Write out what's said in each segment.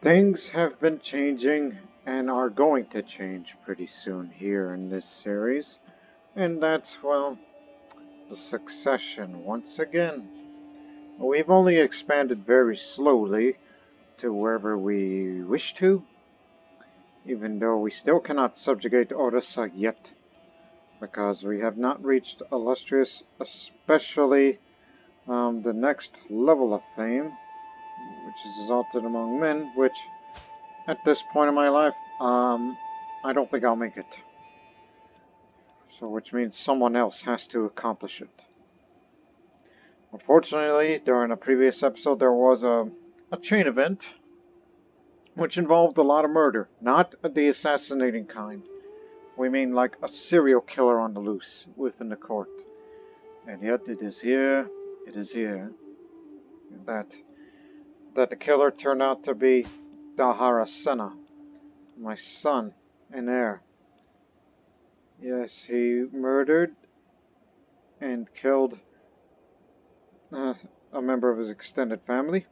Things have been changing and are going to change pretty soon here in this series. And that's, well, the succession once again. We've only expanded very slowly to wherever we wish to, even though we still cannot subjugate Orissa yet, because we have not reached illustrious, especially the next level of fame, which is exalted among men, which at this point in my life, I don't think I'll make it. So, which means someone else has to accomplish it. Unfortunately, during a previous episode, there was a chain event, which involved a lot of murder. Not the assassinating kind. We mean like a serial killer on the loose within the court. And yet it is here, that the killer turned out to be Daharasena, my son and heir. Yes, he murdered and killed a member of his extended family,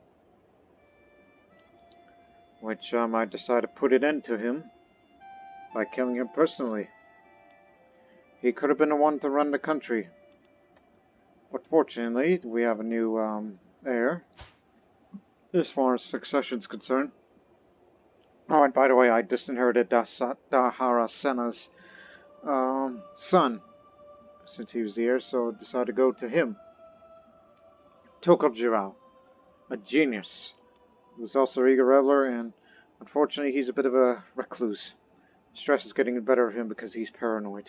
which I decided to put it into him by killing him personally. He could have been the one to run the country, but fortunately we have a new heir as far as succession's concerned. Oh, and by the way, I disinherited Daharasena's son, since he was the heir, so I decided to go to him. Tukojirao, a genius, who's also an eager reveler, and unfortunately he's a bit of a recluse. Stress is getting the better of him because he's paranoid.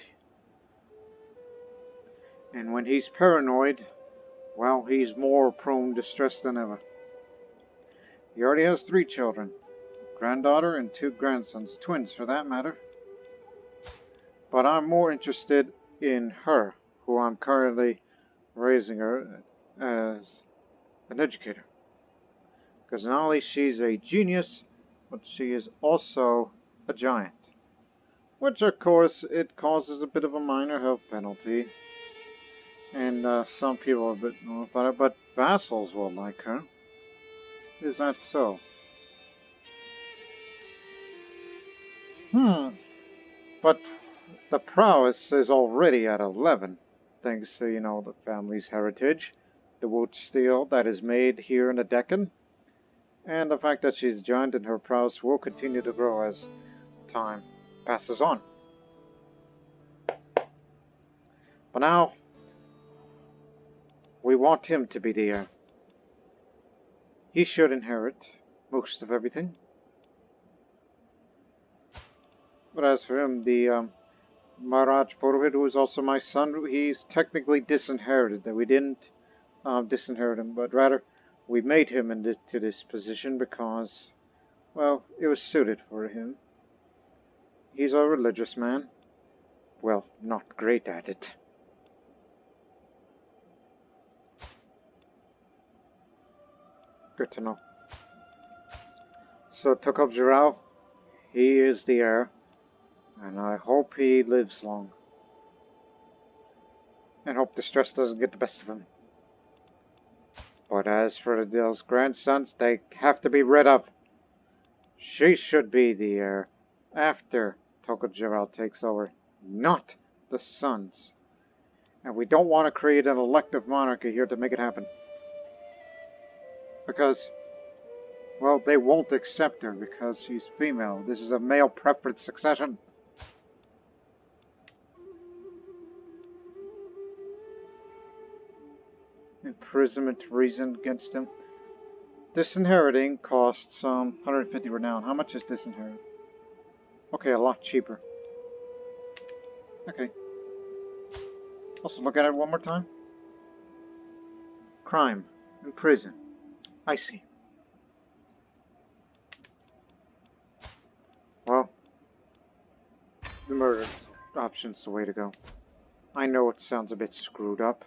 And when he's paranoid, well, he's more prone to stress than ever. He already has 3 children. A granddaughter and 2 grandsons, twins for that matter. But I'm more interested in her, who I'm currently raising her as an educator. Because not only she's a genius, but she is also a giant. Which, of course, it causes a bit of a minor health penalty. And some people are a bit more about it, but vassals will like her. Is that so? But the prowess is already at 11, thanks to, the family's heritage, the wood steel that is made here in the Deccan, and the fact that she's a giant and her prowess will continue to grow as time passes on. But now, we want him to be the heir. He should inherit most of everything. But as for him, the Maharaj Purohit, who is also my son, he's technically disinherited. That we didn't disinherit him, but rather we made him into this position because, well, it was suited for him. He's a religious man. Well, not great at it. Good to know. So Tukojirao, he is the heir, and I hope he lives long. And hope the stress doesn't get the best of him. But as for those grandsons, they have to be rid of. She should be the heir after Tukojirao takes over, not the sons. And we don't want to create an elective monarchy here to make it happen. Because, well, they won't accept her because she's female. This is a male preference succession. Imprisonment reasoned against him. Disinheriting costs 150 renown. How much is disinherit? Okay, a lot cheaper. Okay. Also, look at it one more time. Crime. In prison. I see. Well, the murder option's the way to go. I know it sounds a bit screwed up.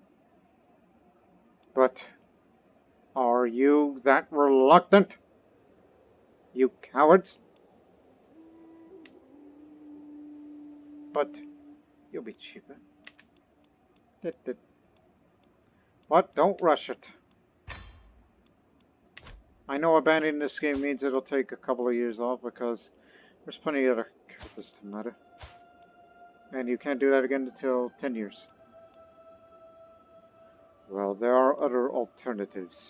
But are you that reluctant? You cowards? But you'll be cheaper. But don't rush it. I know abandoning this game means it'll take a couple of years off because there's plenty of other characters to meta. And you can't do that again until 10 years. Well, there are other alternatives.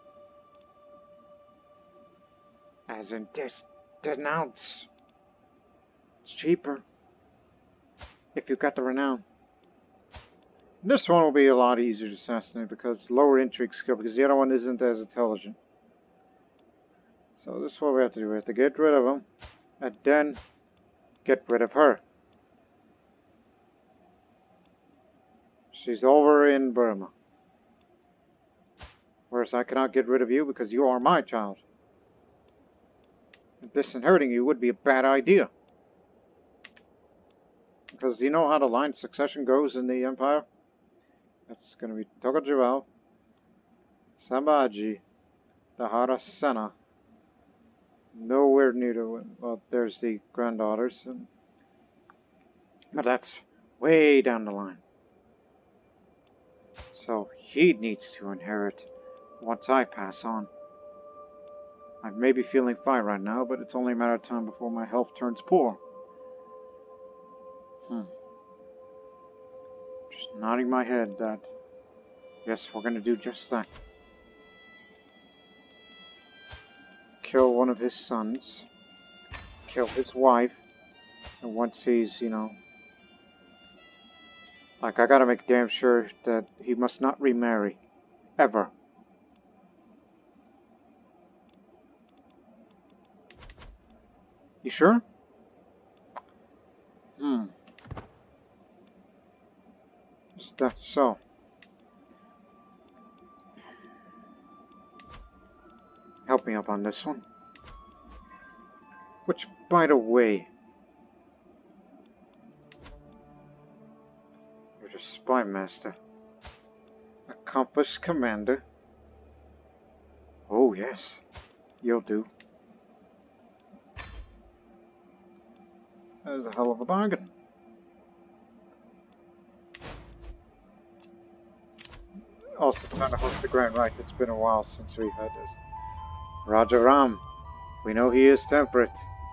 As in, denounce. It's cheaper. If you got the renown. This one will be a lot easier to assassinate because lower intrigue skill, because the other one isn't as intelligent. So this is what we have to do. We have to get rid of him, and then get rid of her. She's over in Burma. Whereas I cannot get rid of you because you are my child. Disinheriting you would be a bad idea. Because you know how the line of succession goes in the Empire? That's going to be Tukojirao, Samrat Daharasena. Nowhere near to, well, there's the granddaughters. But that's way down the line. So he needs to inherit once I pass on. I may be feeling fine right now, but it's only a matter of time before my health turns poor. Just nodding my head that, yes, we're going to do just that. Kill one of his sons, kill his wife, and once he's, you know, like, I gotta make damn sure that he must not remarry. Ever. You sure? Is that so? Help me up on this one. Which, by the way, you're the spy master. Accomplished commander. Oh yes, you'll do. That was a hell of a bargain. Also, trying to hook the ground right. It's been a while since we've had this. Raja Ram. We know he is temperate.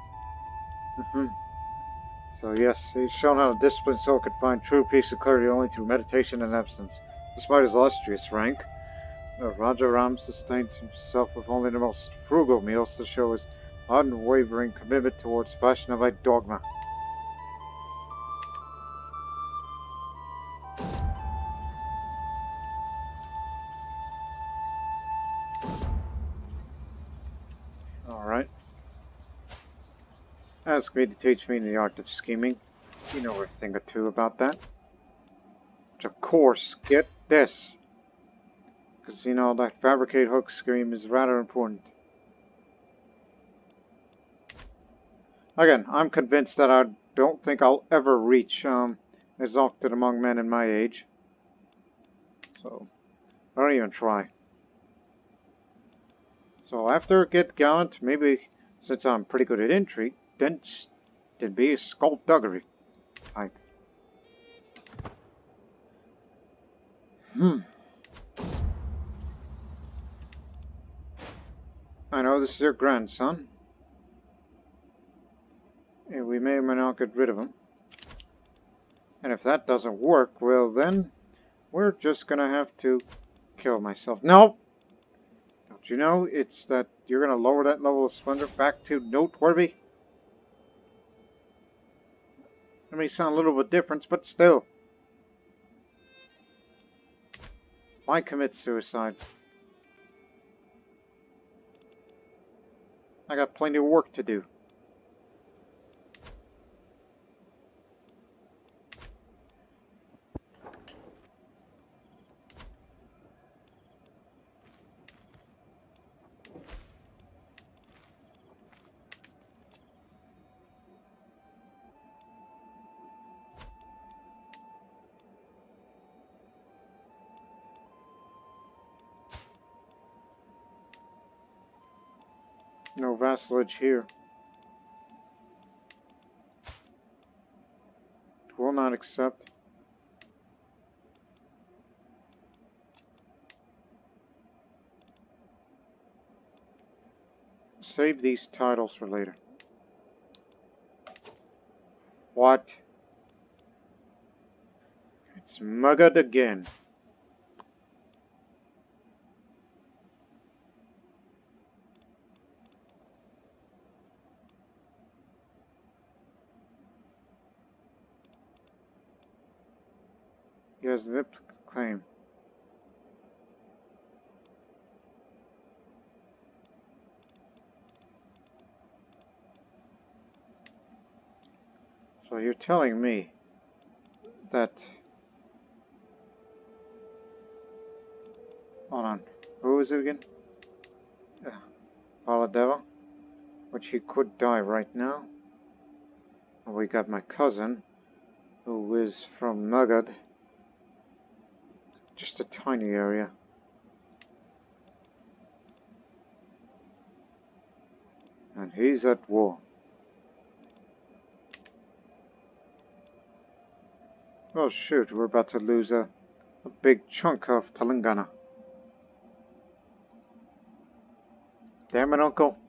So yes, he's shown how a disciplined soul could find true peace and clarity only through meditation and abstinence. Despite his illustrious rank, Raja Ram sustains himself with only the most frugal meals to show his unwavering commitment towards Vaishnavite dogma. Alright. Ask me to teach me the art of scheming. You know a thing or two about that. Which of course, get this. Because, you know, that fabricate hook scheme is rather important. Again, I'm convinced that I don't think I'll ever reach exalted among men in my age. So, I don't even try. So after get gallant, maybe since I'm pretty good at intrigue, then be a skullduggery type. I know this is your grandson. And we may or may not get rid of him. And if that doesn't work, well then, we're just gonna have to kill myself. No! Don't you know, it's that you're gonna lower that level of splendor back to noteworthy? It may sound a little bit different, but still. Why commit suicide? I got plenty of work to do. No vassalage here. Will not accept. Save these titles for later. What? It's Mugged again. Yes, zip claim. So you're telling me that... Hold on. Who is it again? Paladeva? Which he could die right now. And we got my cousin, who is from Nugget. Just a tiny area. And he's at war. Oh shoot, we're about to lose a big chunk of Telangana. Damn it, Uncle.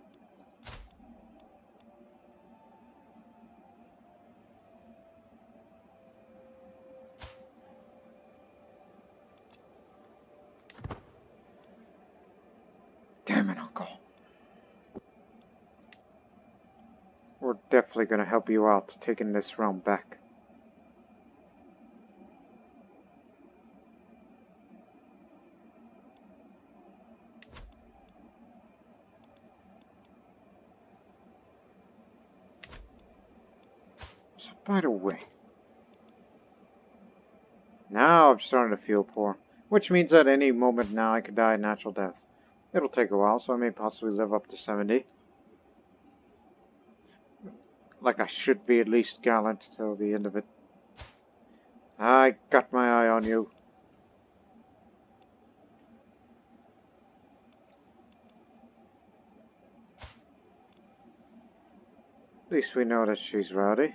Damn it, Uncle. We're definitely gonna help you out taking this realm back. So, by the way, now I'm starting to feel poor, which means at any moment now I could die a natural death. It'll take a while, so I may possibly live up to 70. Like I should be at least gallant till the end of it. I got my eye on you. At least we know that she's rowdy.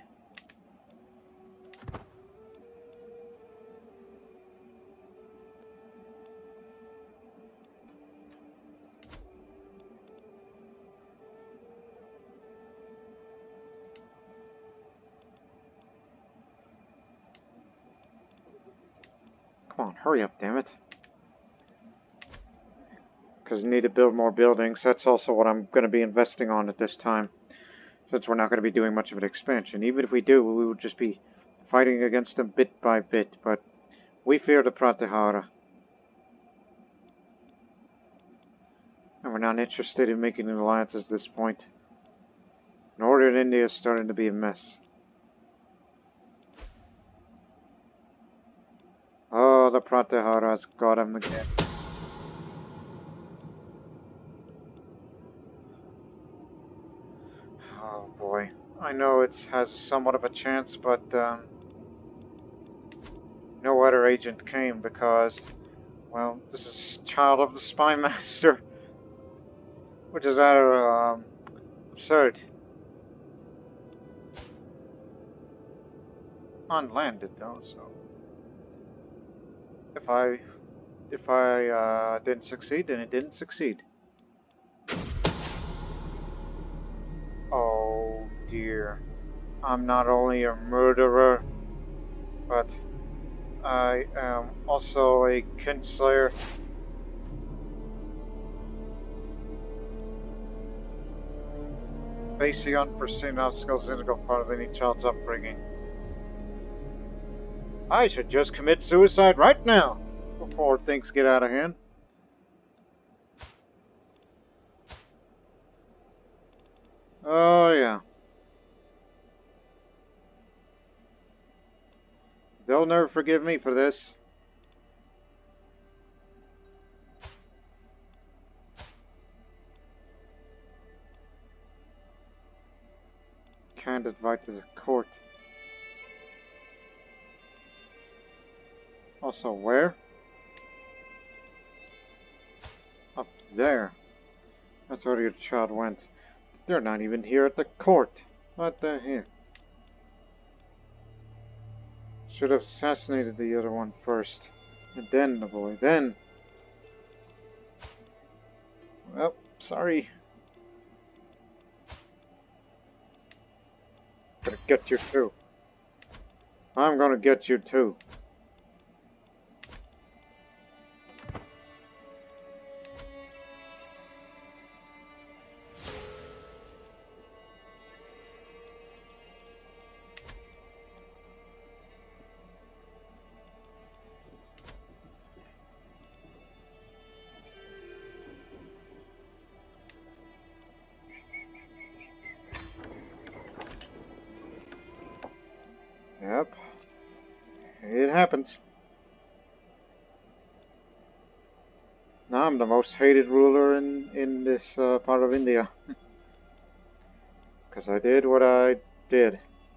Come on, hurry up, damn it. Because I need to build more buildings. That's also what I'm going to be investing on at this time. Since we're not going to be doing much of an expansion. Even if we do, we would just be fighting against them bit by bit. But we fear the Pratyahara. And we're not interested in making an alliance at this point. Northern India is starting to be a mess. Oh, the Pratyahara's got him again. Oh boy. I know it has somewhat of a chance, but no other agent came because, well, this is child of the spy master. Which is rather absurd. Unlanded though, so if I didn't succeed, then it didn't succeed. Oh dear. I'm not only a murderer, but I am also a kinslayer. Facing unforeseen obstacles is integral part of any child's upbringing. I should just commit suicide right now, before things get out of hand. Oh yeah. They'll never forgive me for this. Can't invite to the court. Also, where? Up there. That's where your child went. They're not even here at the court. What the heck? Should have assassinated the other one first. And then the boy. Then. Well, sorry. gonna get you too. I'm gonna get you too. Yep. It happens. Now I'm the most hated ruler in this part of India. Because I did what I did.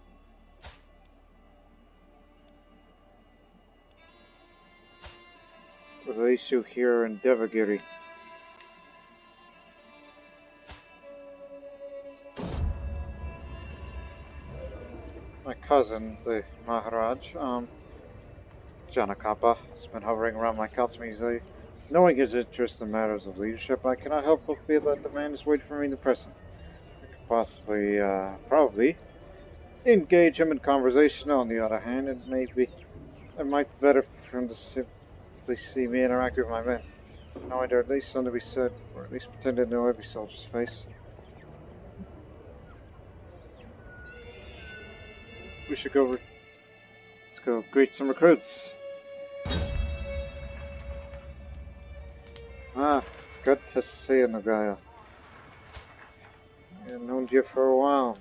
With the issue here in Devagiri. My cousin, the Maharaj, Janakapa, has been hovering around my council easily. Knowing his interest in matters of leadership, I cannot help but feel that the man is waiting for me to press him. I could possibly, probably, engage him in conversation. On the other hand, it might be better for him to simply see me interact with my men. Knowing there at least something to be said, or at least pretend to know every soldier's face. We should go. Let's go greet some recruits. Ah, it's good to see you, Nagaya. I've known you for a while.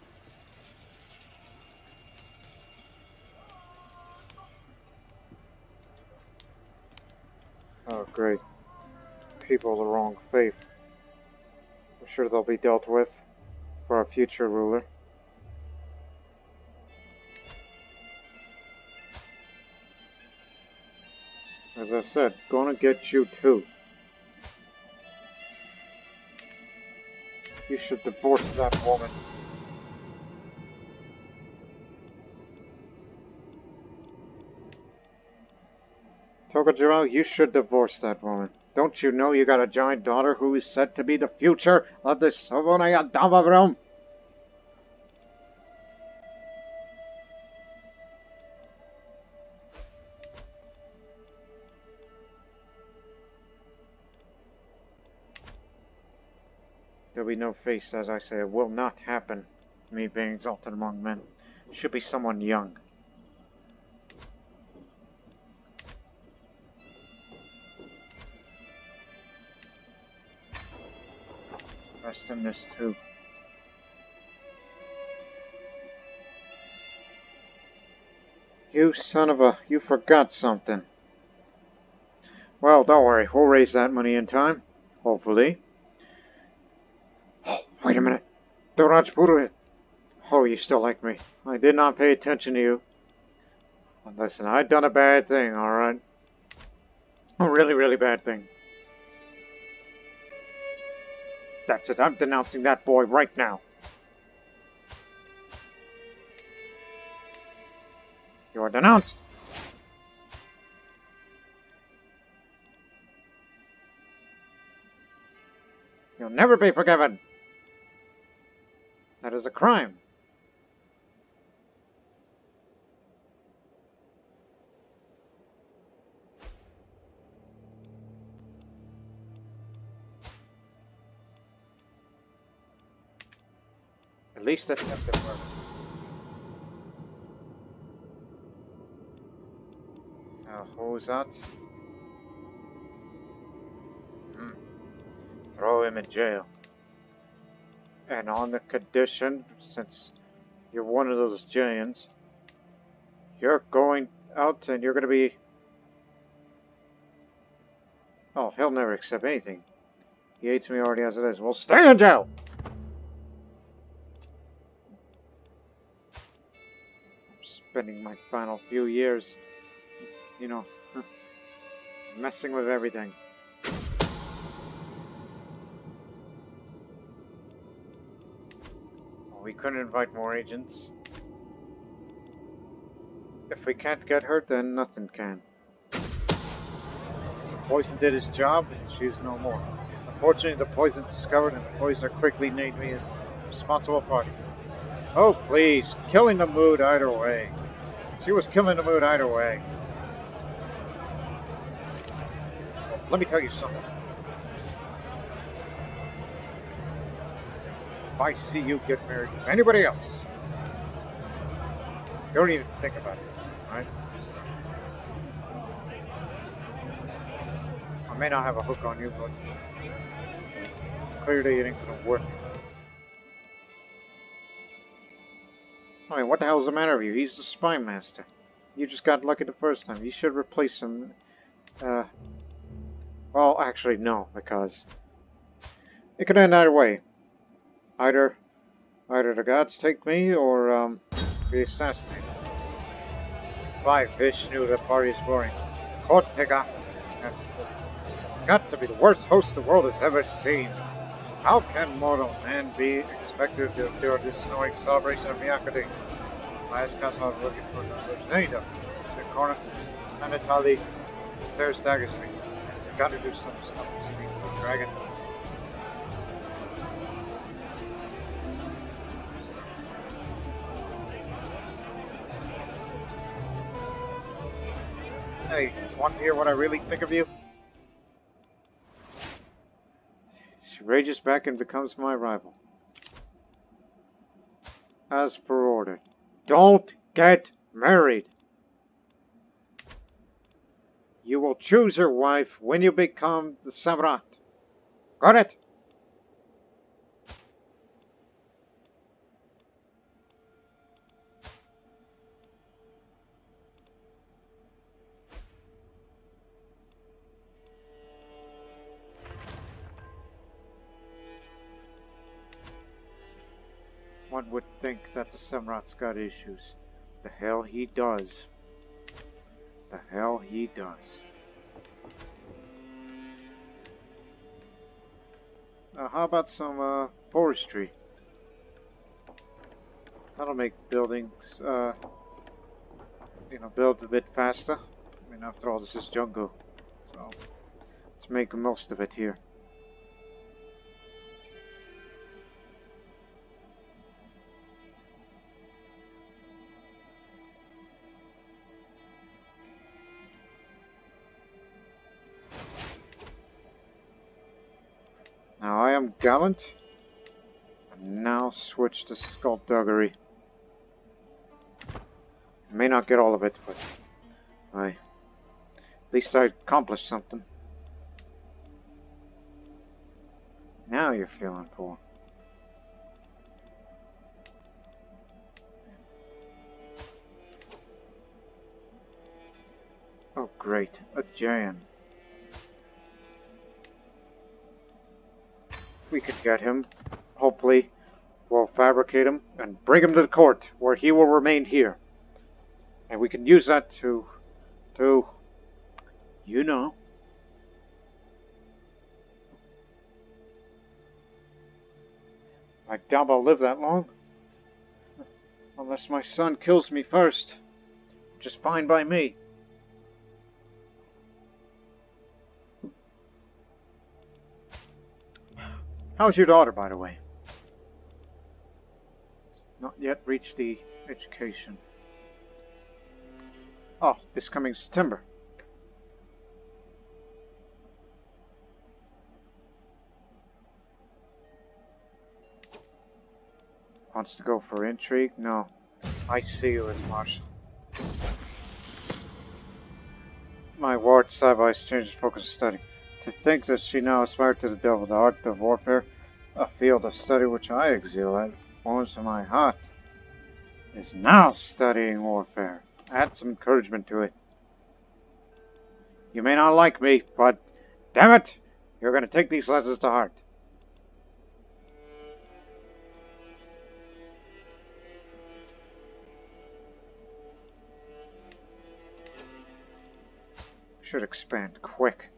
Oh, great. People of the wrong faith. I'm sure they'll be dealt with for our future ruler. As I said, gonna get you too. You should divorce that woman. Tukojirao, you should divorce that woman. Don't you know you got a giant daughter who is said to be the future of the Seuna Yadava realm? There'll be no face, as I say. It will not happen. Me being exalted among men. It should be someone young. Rest in this too. You son of a... You forgot something. Well, don't worry. We'll raise that money in time. Hopefully. Wait a minute. The Rajpura. Oh, you still like me. I did not pay attention to you. Listen, I've done a bad thing, alright? A really, really bad thing. That's it. I'm denouncing that boy right now. You are denounced. You'll never be forgiven. That is a crime. At least attempted murder. Now, who's that? Throw him in jail. And on the condition, since you're one of those giants, you're going out and you're going to be... Oh, he'll never accept anything. He hates me already as it is. Well, stay in jail! I'm spending my final few years, you know, messing with everything. We couldn't invite more agents. If we can't get her, then nothing can. The poison did his job, and she's no more. Unfortunately, the poison's discovered, and the poisoner quickly named me as the responsible party. Oh, please. Killing the mood either way. She was killing the mood either way. Well, let me tell you something. If I see you get married to anybody else, don't even think about it, alright? I may not have a hook on you, but clearly it ain't gonna work. I mean, what the hell's the matter with you? He's the spy master. You just got lucky the first time. You should replace him. Well, actually, no, because it could end either way. Either the gods take me, or be assassinated. By Vishnu, the party is boring. Kotega has got to be the worst host the world has ever seen. How can mortal man be expected to endure this annoying celebration of Miyakadi? I asked Council, I was looking for the Naida. The corner, Anatali stares daggers me. I've got to do some stuff to speak to the dragon. Hey, want to hear what I really think of you? She rages back and becomes my rival. As per order. Don't get married. You will choose your wife when you become the Samrat. Got it? One would think that the Samrat's got issues. The hell he does. The hell he does. How about some forestry? That'll make buildings, build a bit faster. I mean, after all, this is jungle. So, let's make the most of it here. Now I am gallant, and now switch to skullduggery. May not get all of it, but at least I accomplished something. Now you're feeling poor. Oh great, a giant. We could get him. Hopefully, we'll fabricate him and bring him to the court, where he will remain here. And we can use that to, you know. I doubt I'll live that long. Unless my son kills me first. Which is fine by me. How's your daughter, by the way? Not yet reached the education. Oh, this coming September. Wants to go for intrigue? No. I see you as Marshal. My ward Savai's changed focus of study. To think that she now aspired to the devil, the art of warfare, a field of study which I exhale at, warms my heart, is now studying warfare. Add some encouragement to it. You may not like me, but damn it, you're going to take these lessons to heart. Should expand quick.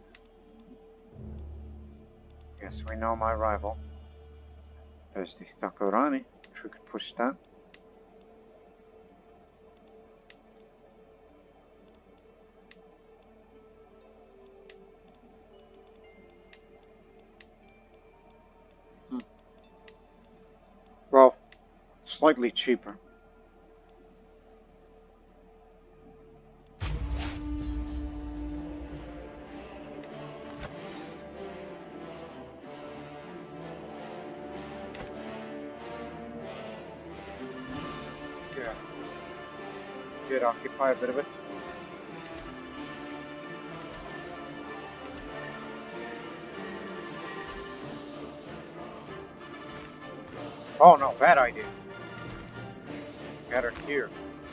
Yes, we know my rival. There's the Thakurani, which we could push that. Well, slightly cheaper. Yeah. Did occupy a bit of it. Oh no, bad idea. Got her here.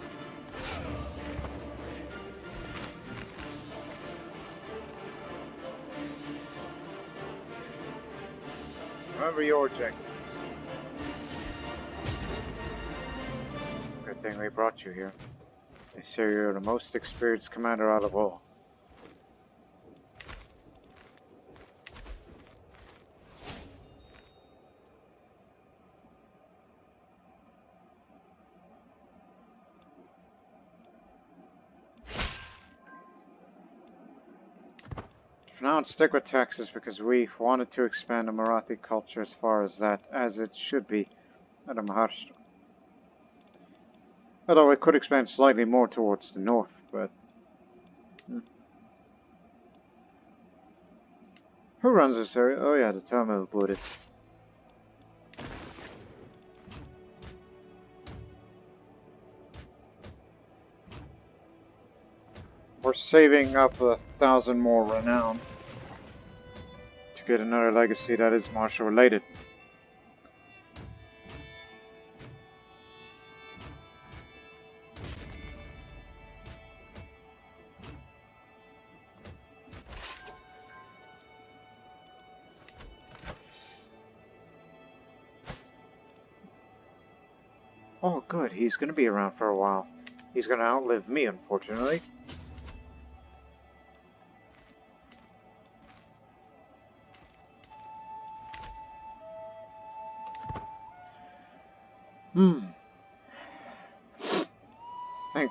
Remember your objectives. Good thing we brought you here. They say you're the most experienced commander out of all. For now, stick with Texas because we wanted to expand the Marathi culture as far as that, as it should be at Maharashtra. Although it could expand slightly more towards the north, but... Who runs this area? Oh yeah, the Tamil Buddhists. We're saving up 1,000 more renown to get another legacy that is martial related. Oh good, he's gonna be around for a while. He's gonna outlive me, unfortunately. Think.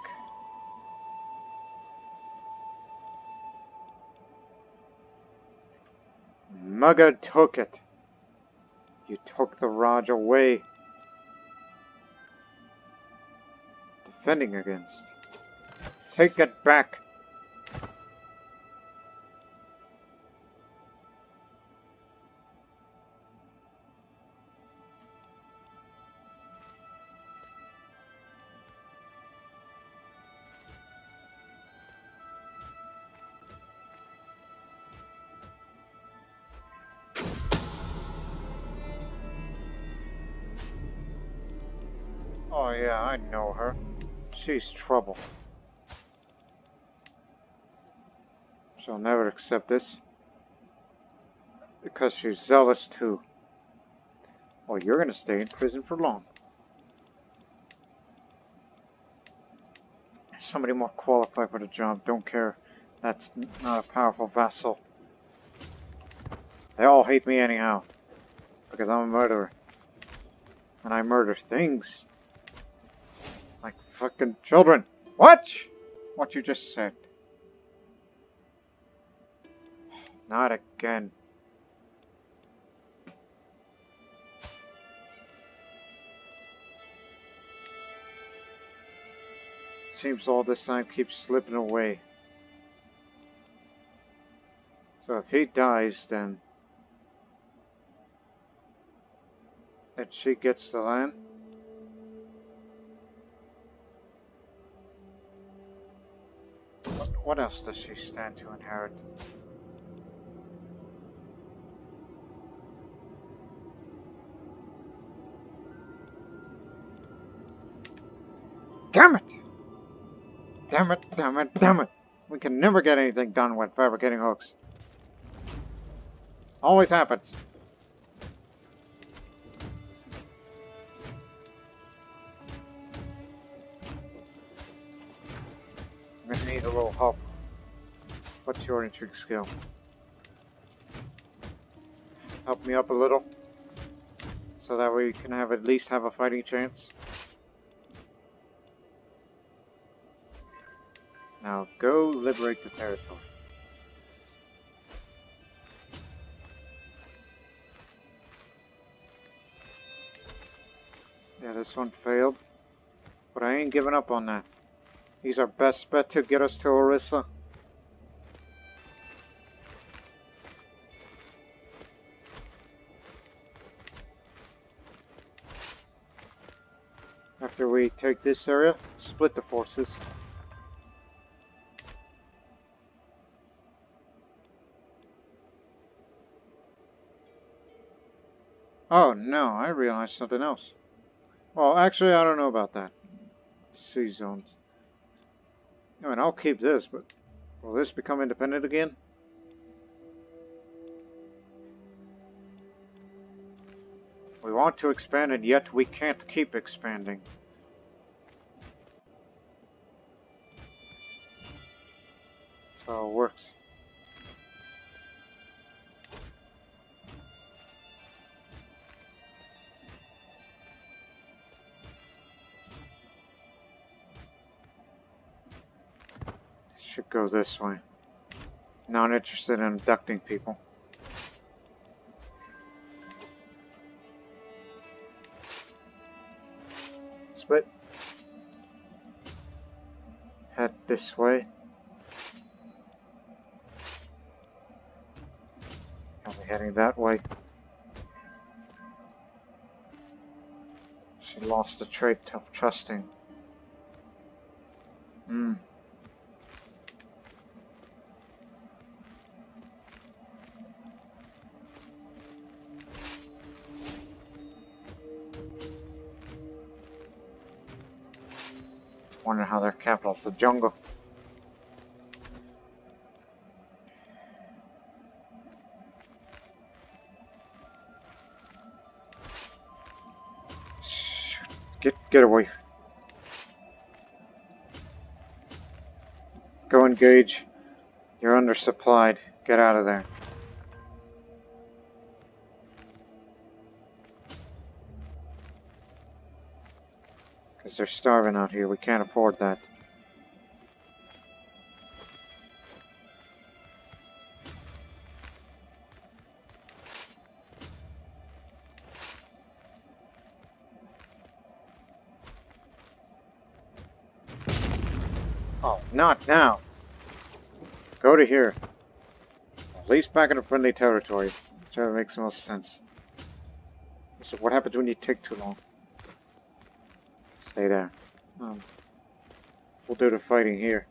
Mugga took it. You took the Raj away. Defending against. Take it back. Oh yeah, I know her. She's trouble. She'll never accept this. Because she's zealous too. Oh, you're gonna stay in prison for long. Somebody more qualified for the job, don't care. That's not a powerful vassal. They all hate me anyhow. Because I'm a murderer. And I murder things. Like fucking children. Watch what you just said. Not again. Seems all this time keeps slipping away. So if he dies, then she gets the land. What else does she stand to inherit? Damn it! Damn it, damn it, damn it! We can never get anything done with fabricating hooks. Always happens. I'm gonna need a little help. What's your intrigue skill? Help me up a little. So that we can at least have a fighting chance. Now go liberate the territory. Yeah, this one failed. But I ain't giving up on that. He's our best bet to get us to Orissa. After we take this area, split the forces. Oh no, I realized something else. Well, actually, I don't know about that. Sea zones. I mean, I'll keep this, but will this become independent again? We want to expand, and yet we can't keep expanding. That's how it works. Should go this way. Not interested in abducting people. Split. Head this way. I'll be heading that way. She lost the trait of trusting. Wonder how their capital's the jungle. Get away. Go engage. You're undersupplied. Get out of there. Because they're starving out here. We can't afford that. Oh, not now. Go to here. At least back in a friendly territory. Whichever makes the most sense. So what happens when you take too long? Stay there. We'll do the fighting here.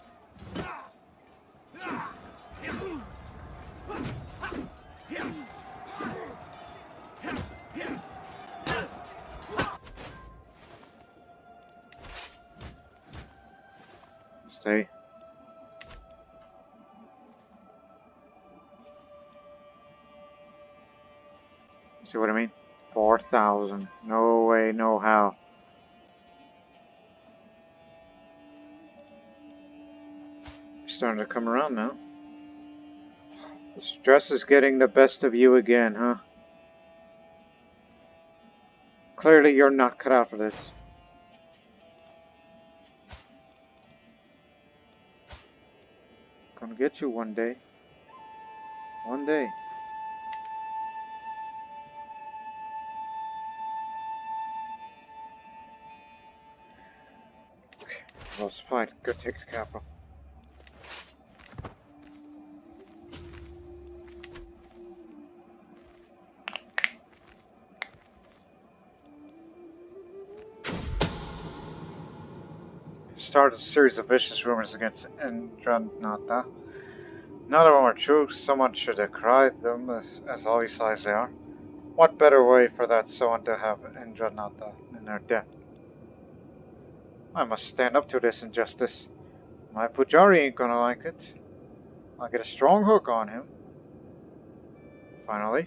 Stay. See what I mean? 4,000. No way, no how. Starting to come around now. The stress is getting the best of you again, huh? Clearly you're not cut out for this. Gonna get you one day. One day. Okay, well supplied. Go take the capital. Started a series of vicious rumors against Indranata. None of them are true. Someone should decry them, as obvious as they are. What better way for that someone to have Indranata in their death? I must stand up to this injustice. My Pujari ain't gonna like it. I'll get a strong hook on him. Finally.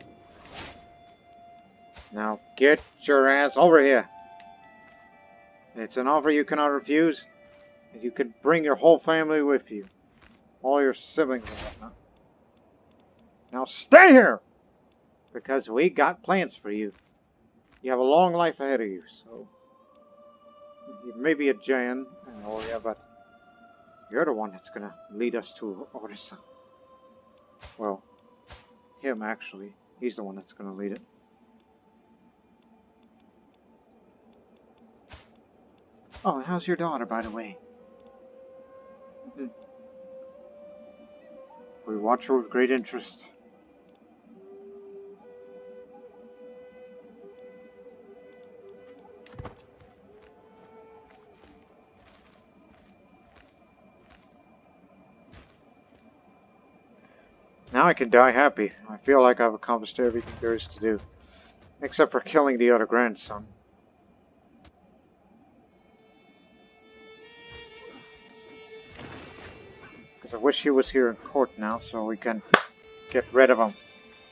Now get your ass over here. It's an offer you cannot refuse. You could bring your whole family with you. All your siblings and whatnot. Now stay here! Because we got plans for you. You have a long life ahead of you, so... You may be a Jain, but... You're the one that's gonna lead us to Orissa. Well, him actually. He's the one that's gonna lead it. Oh, and how's your daughter, by the way? We watch her with great interest. Now I can die happy. I feel like I've accomplished everything there is to do. Except for killing the other grandson. Because I wish he was here in court now so we can get rid of him.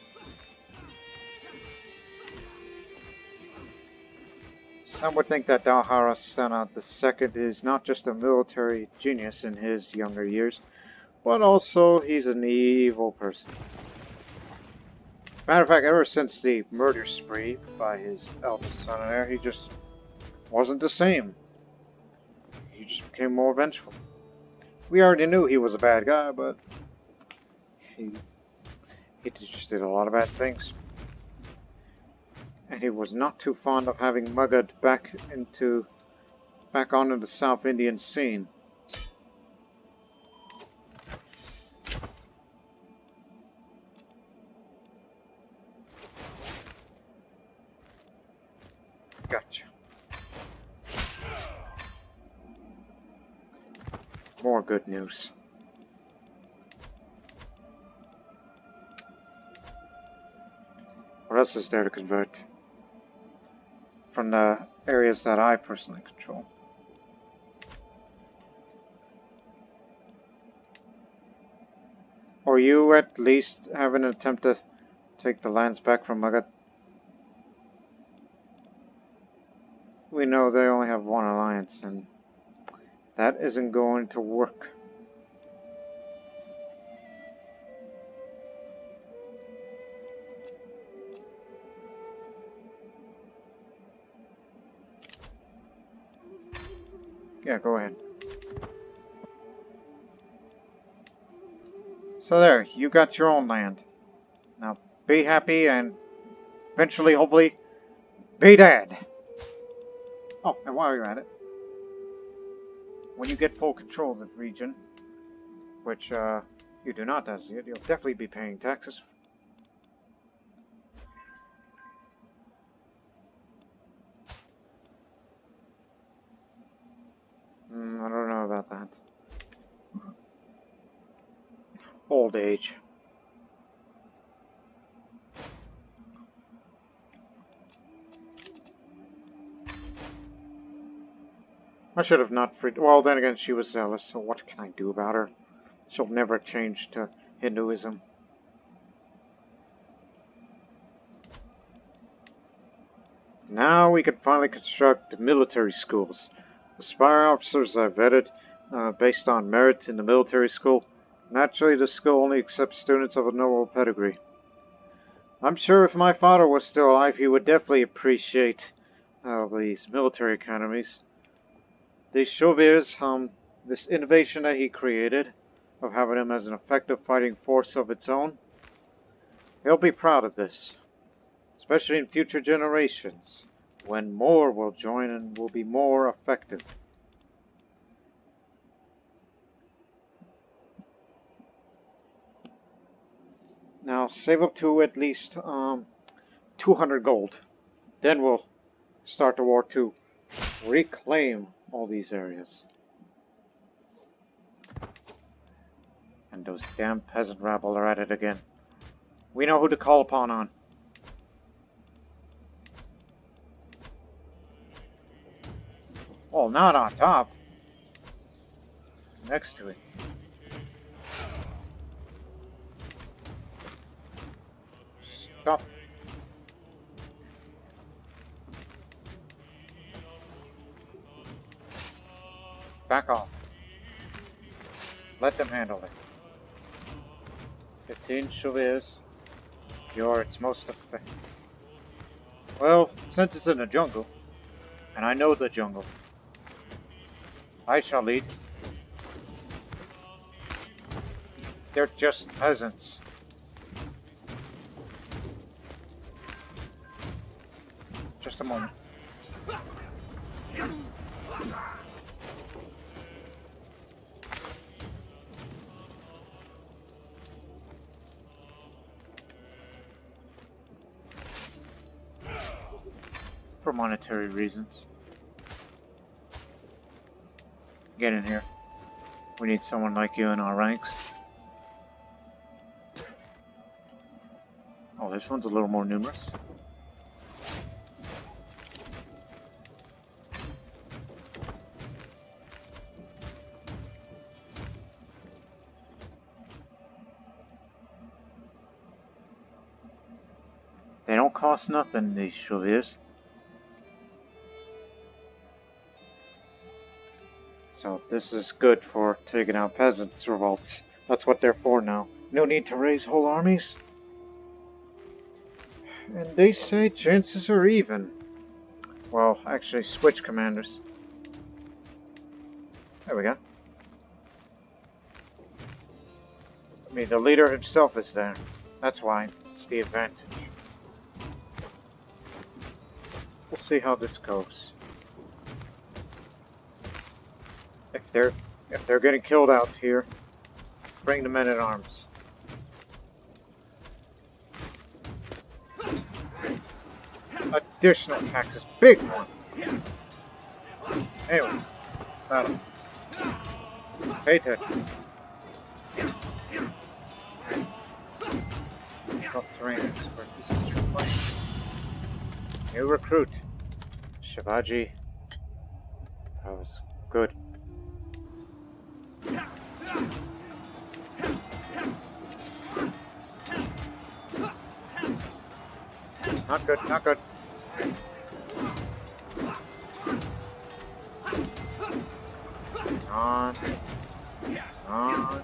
Some would think that Daharasena II is not just a military genius in his younger years, but also he's an evil person. Matter of fact, ever since the murder spree by his eldest son and heir, he just wasn't the same. He just became more vengeful. We already knew he was a bad guy, but he just did a lot of bad things. And he was not too fond of having Magad back onto the South Indian scene. Gotcha. More good news. What else is there to convert? From the areas that I personally control. Or you at least have an attempt to take the lands back from Magad? We know they only have one alliance, and that isn't going to work. Yeah, go ahead. So there, you got your own land. Now be happy and eventually, hopefully, be dead. Oh, and while you're at it, when you get full control of the region, which you do not as yet, you'll definitely be paying taxes. I don't know about that. Old age. I should have not freed. Well, then again, she was zealous, so what can I do about her? She'll never change to Hinduism. Now we can finally construct military schools. The spire officers are vetted based on merit in the military school. Naturally, the school only accepts students of a noble pedigree. I'm sure if my father was still alive, he would definitely appreciate these military academies. These Chauviers, this innovation that he created, of having them as an effective fighting force of its own, he'll be proud of this, especially in future generations, when more will join and will be more effective. Now, save up to at least 200 gold. Then we'll start the war to reclaim all these areas. And those damn peasant rabble are at it again. We know who to call upon on. Oh, not on top. Next to it. Stop. Back off. Let them handle it. 15 Chauviers. You're its most effective. Well, since it's in the jungle, and I know the jungle, I shall lead. They're just peasants. Just a moment. for monetary reasons. Get in here. We need someone like you in our ranks. Oh, this one's a little more numerous. They don't cost nothing, these chevaliers. So this is good for taking out peasants' revolts. That's what they're for now. No need to raise whole armies. And they say chances are even. Well, actually, switch commanders. There we go. I mean, the leader himself is there. That's why it's the advantage. We'll see how this goes. If they're getting killed out here, bring the men at arms. Additional taxes, big one. Anyways, battle. Pay attention. Tough terrain expert. This is your fight. New recruit, Shivaji. That was good. Not good, not good. On. On.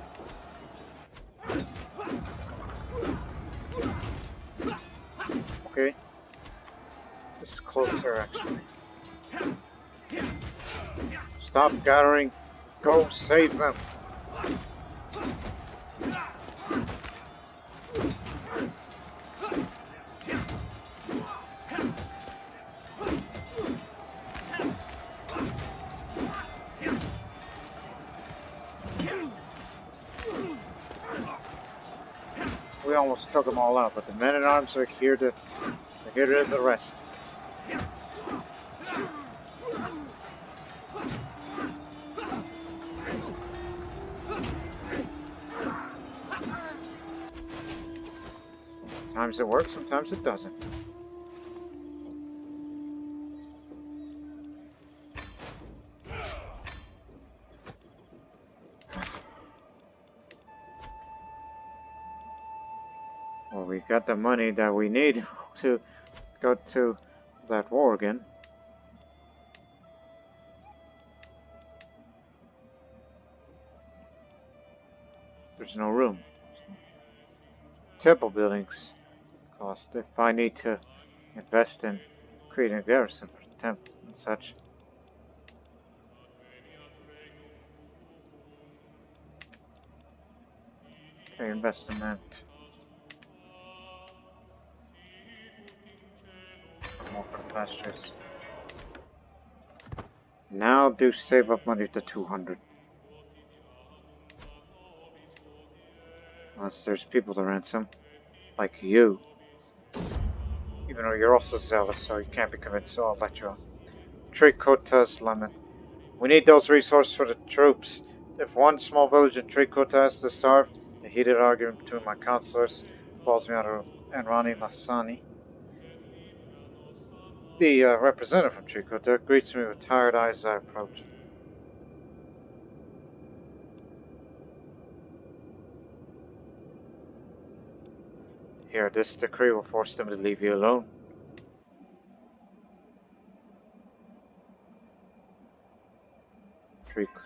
Okay. This is closer, actually. Stop gathering. Go save them. We almost took them all out, but the men-at-arms are here to get rid of the rest. Sometimes it works, sometimes it doesn't. Well, we got the money that we need to go to that war again. There's no room. Temple buildings cost. If I need to invest in creating a garrison for the temple and such. Okay, invest in that. More for the pastures. Now do save up money to 200. Unless there's people to ransom. Like you. Even though you're also zealous, so you can't be convinced, so I'll let you off. 3 quotas limit. We need those resources for the troops. If one small village in 3 quotas has to starve, the heated argument between my counselors falls me out of and Rani Lasani. The representative from Trikota greets me with tired eyes as I approach. Here, this decree will force them to leave you alone. Trikota.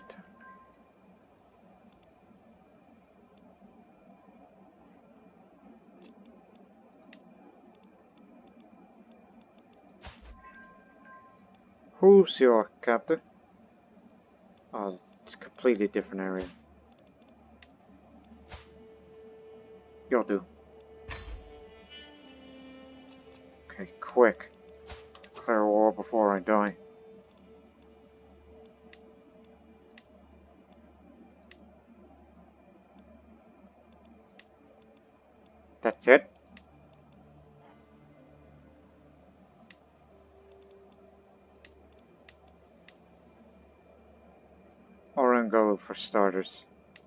Who's your captain? Oh, it's a completely different area. You'll do. Okay, quick. Declare war before I die. That's it? go for starters.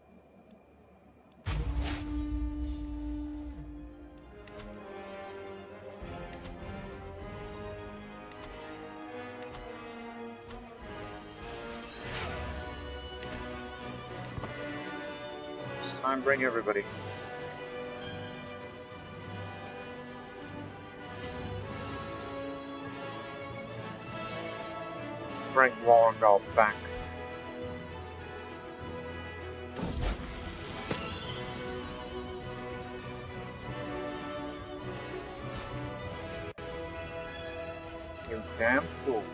It's time to bring everybody. Bring Wargal back. You damn fool.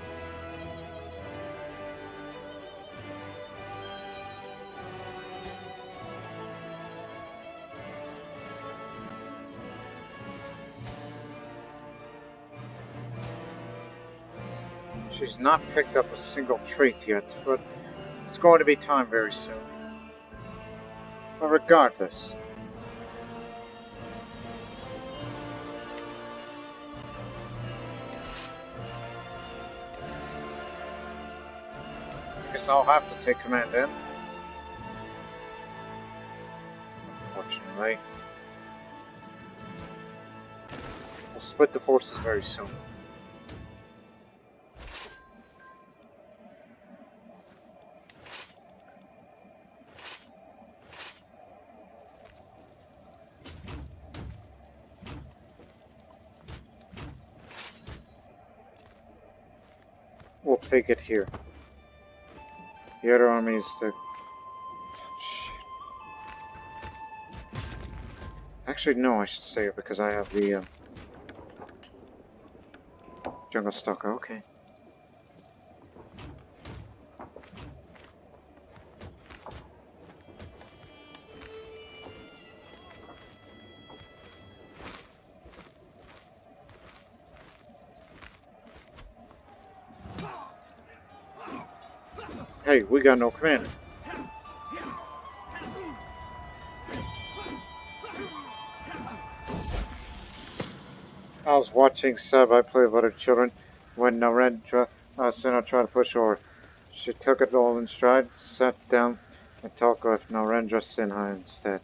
She's not picked up a single trait yet, but it's going to be time very soon. But regardless, I guess I'll have to take command then. Unfortunately. We'll split the forces very soon. We'll take it here. The other army is to... Shit. Actually, no, I should say it because I have the jungle stalker. Okay. Hey, we got no commander. I was watching Sabai play with other children when Narendra Sena tried to push over. She took it all in stride, sat down, and talked with Narendra Sinha instead.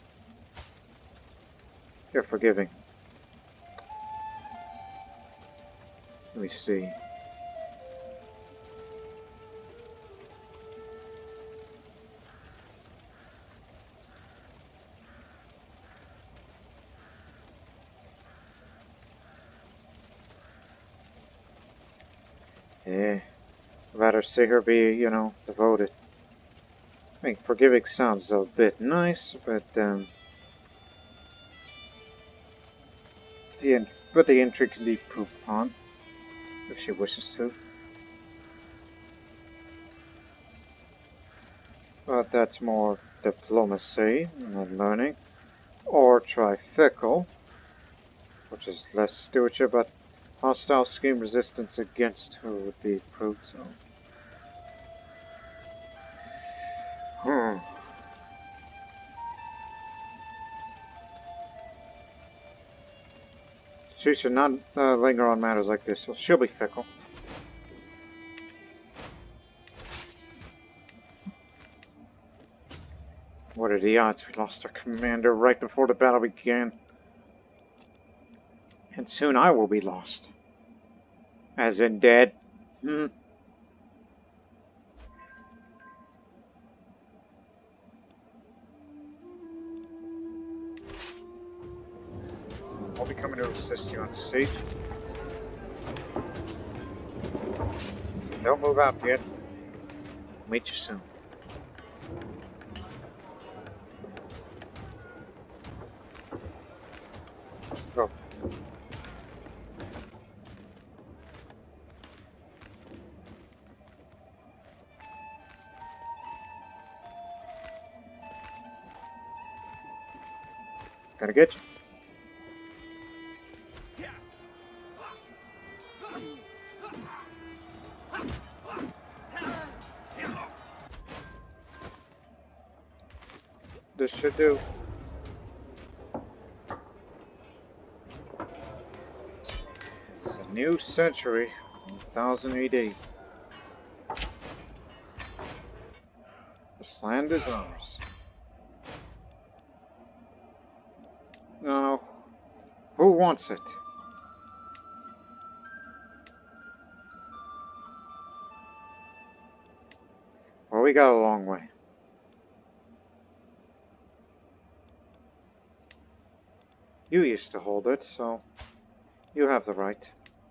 You're forgiving. Let me see. Yeah, I'd rather see her be, you know, devoted. I mean, forgiving sounds a bit nice, but the intrigue can be improved upon if she wishes to. But that's more diplomacy and learning, or try fickle, which is less stewardship, but hostile scheme resistance against her would be improved, so... She should not linger on matters like this, so she'll be fickle. What are the odds? We lost our commander right before the battle began. And soon I will be lost. As in dead. I'll be coming to assist you on the siege. Don't move out yet. Meet you soon. Go. Gotta get you. This should do. It's a new century, 1000 AD. land is ours. Now, who wants it? Well, we got a long way. You used to hold it, so you have the right.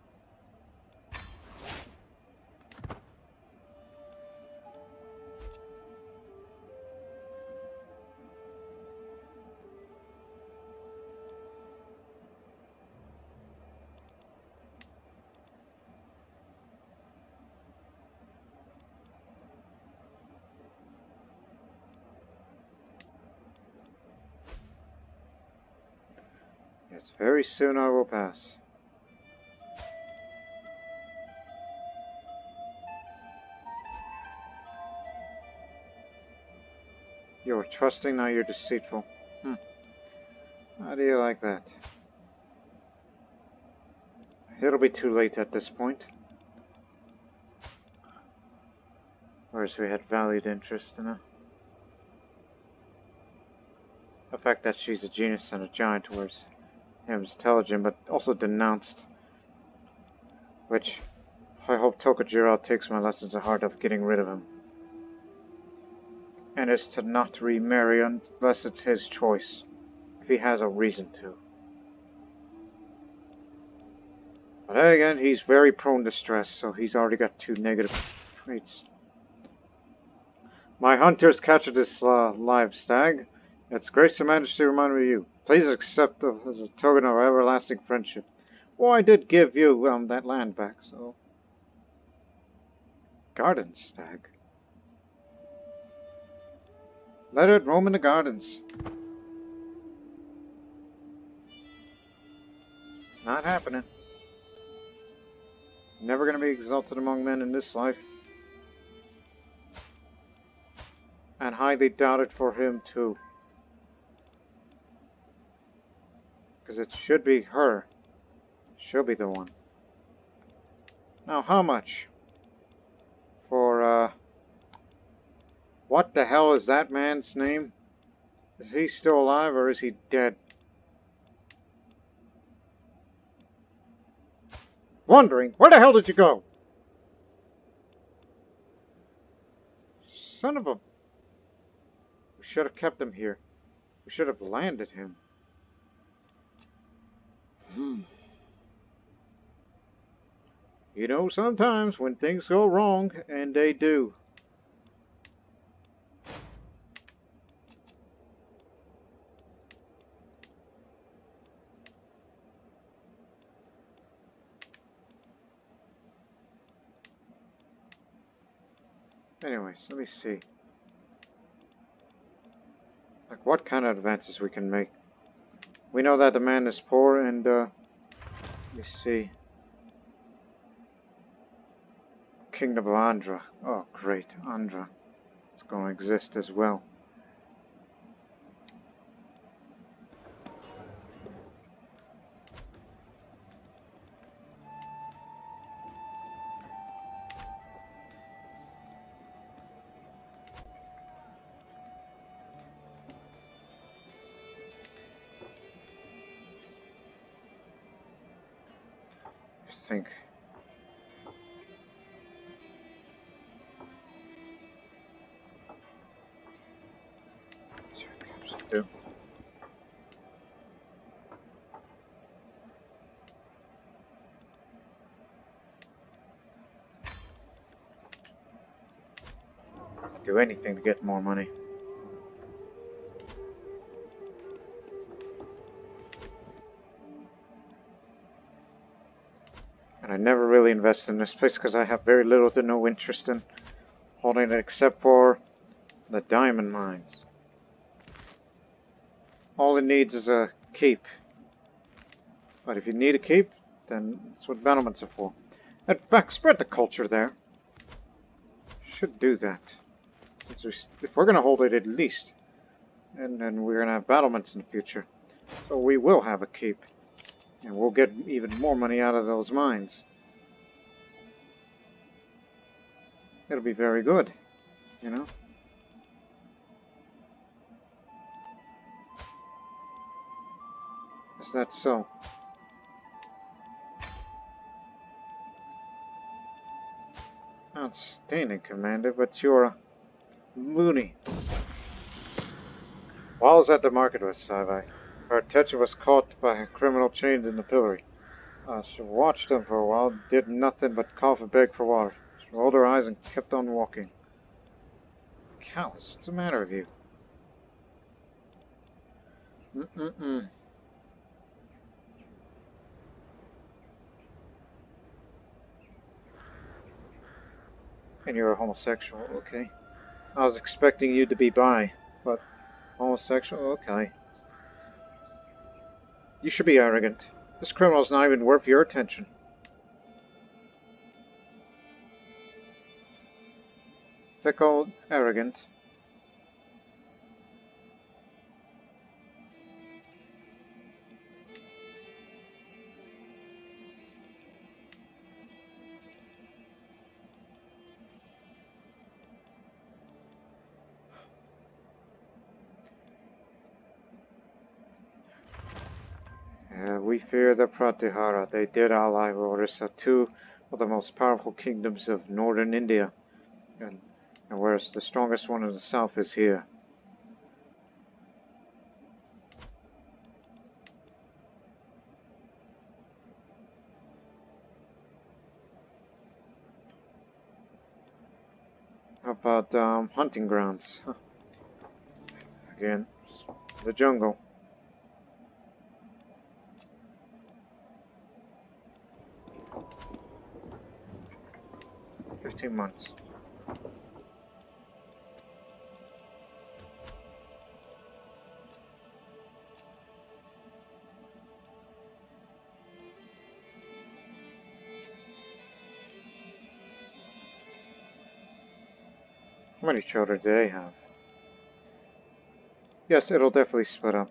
Yes, very soon I will pass. You're trusting, now you're deceitful. How do you like that? It'll be too late at this point. Whereas we had valued interest in her. The fact that she's a genius and a giant was him intelligent, but also denounced. Which I hope Tukojirao takes my lessons to heart of getting rid of him. And is to not remarry unless it's his choice. If he has a reason to. But then again, he's very prone to stress, so he's already got 2 negative traits. My hunters captured this live stag. It's grace and majesty remind me of you. Please accept as a token of our everlasting friendship. Well, I did give you that land back, so... Garden stag. Let it roam in the gardens. Not happening. Never gonna be exalted among men in this life. And highly doubted for him too. Because it should be her. She'll be the one. Now how much? For what the hell is that man's name? Is he still alive or is he dead? Wondering, where the hell did you go? Son of a... We should have kept him here. We should have landed him. You know, sometimes when things go wrong, and they do. Anyways, let me see. Like, what kind of advances we can make. We know that the man is poor, and, let me see. Kingdom of Andhra. Oh, great. Andhra. It's going to exist as well. Think. Do. I'd do anything to get more money. And I never really invested in this place because I have very little to no interest in holding it except for the diamond mines. All it needs is a keep. But if you need a keep, then that's what battlements are for. In fact, spread the culture there. Should do that. If we're going to hold it at least. And then we're going to have battlements in the future. So we will have a keep. And we'll get even more money out of those mines. It'll be very good, you know? Is that so? Outstanding, Commander, but you're a loony. While I was at the market with Savai, our attention was caught by a criminal chained in the pillory. She watched him for a while, did nothing but cough and beg for water. She rolled her eyes and kept on walking. Callous, what's the matter with you? Mm-mm-mm. And you're a homosexual, okay. I was expecting you to be bi, but homosexual, okay. You should be arrogant. This criminal's not even worth your attention. Fickle, arrogant. We fear the Pratihara. They did ally with Orissa, two of the most powerful kingdoms of northern India. And whereas the strongest one in the south is here. How about hunting grounds? Huh. Again, the jungle. 15 months. How many children do they have? Yes, it'll definitely split up.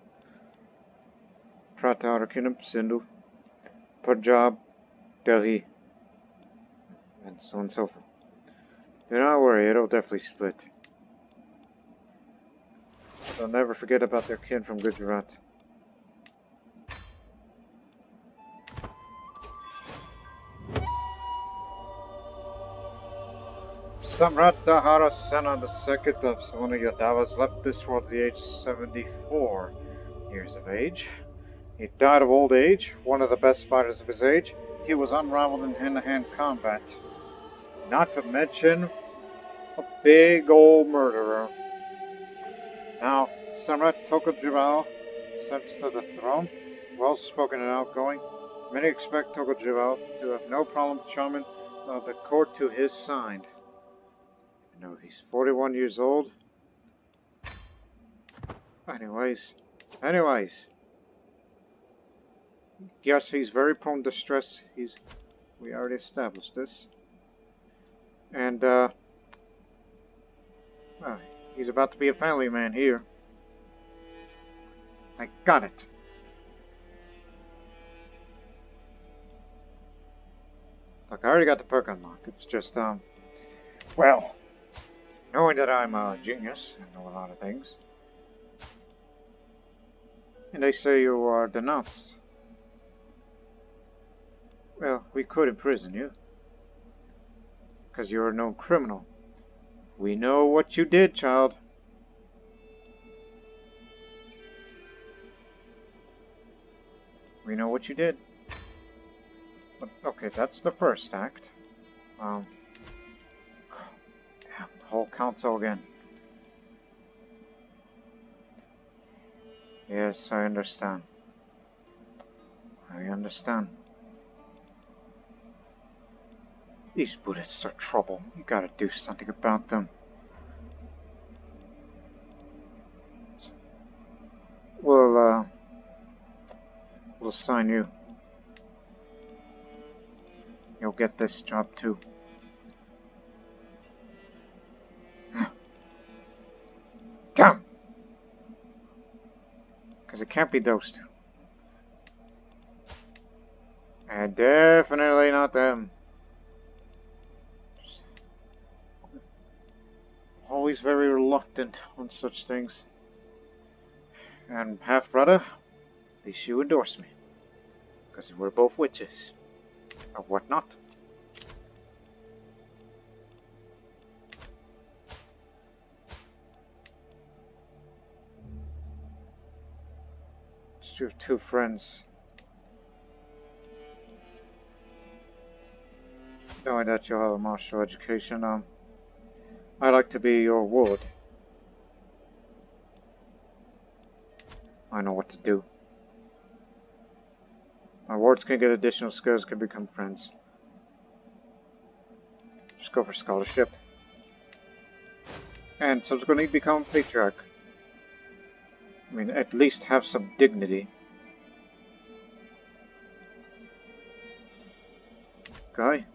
Pratihara Kingdom, Sindhu, Punjab, Delhi, and so on and so forth. Do not worry, it'll definitely split. They'll never forget about their kin from Gujarat. Samrat Daharasena II of Seuna Yadava left this world at the age of 74 years of age. He died of old age, one of the best fighters of his age. He was unrivaled in hand-to-hand combat. Not to mention a big old murderer. Now, Samrat Tukojirao ascends to the throne, well-spoken and outgoing. Many expect Tukojirao to have no problem charming the court to his side. You know, he's 41 years old. Anyways. Yes, he's very prone to stress. We already established this. And, he's about to be a family man here. I got it. Look, I already got the perk unlocked. It's just, well, knowing that I'm a genius and know a lot of things. And they say you are denounced. Well, we could imprison you. Because you're a known criminal. We know what you did, child. We know what you did. But, okay, that's the first act. The whole council again. Yes, I understand. These Buddhists are trouble. You gotta do something about them. We'll assign you. You'll get this job too. Damn! Because it can't be those two. And definitely not them. Always very reluctant on such things. And half-brother, At least you endorse me. Because we're both witches. Or whatnot. Just your two friends. Knowing that you'll have a martial education, I'd like to be your ward. I know what to do. My wards can get additional skills, can become friends. Just go for scholarship. And subsequently become patriarch. I mean, at least have some dignity. Guy?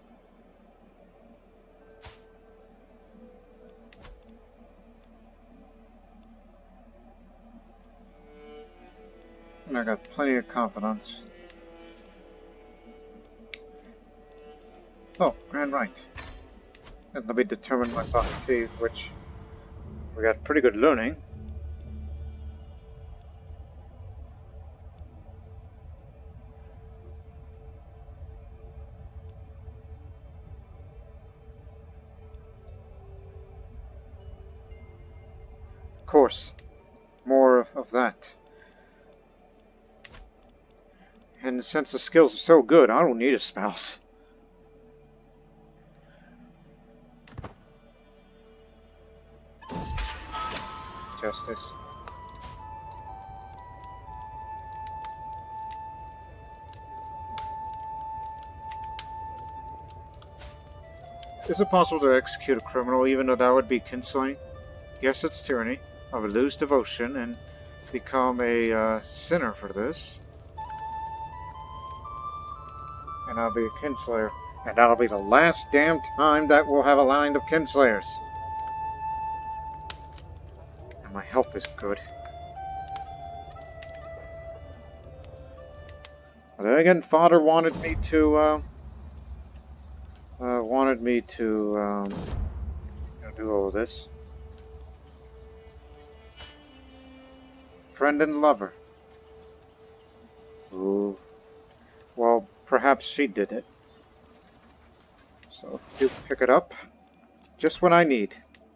And I got plenty of confidence. Oh, grand right. And let me determine my faculty, which we got pretty good learning. Of course, more of that. And since the skills are so good, I don't need a spouse. Justice. Is it possible to execute a criminal even though that would be kinslaying? Yes, it's tyranny. I would lose devotion and become a sinner for this. And I'll be a kinslayer. And that'll be the last damn time that we'll have a line of kinslayers. And my health is good. But then again, Father wanted me to, do all this. Friend and lover. Ooh. Well, perhaps she did it. So, you pick it up. Just what I need.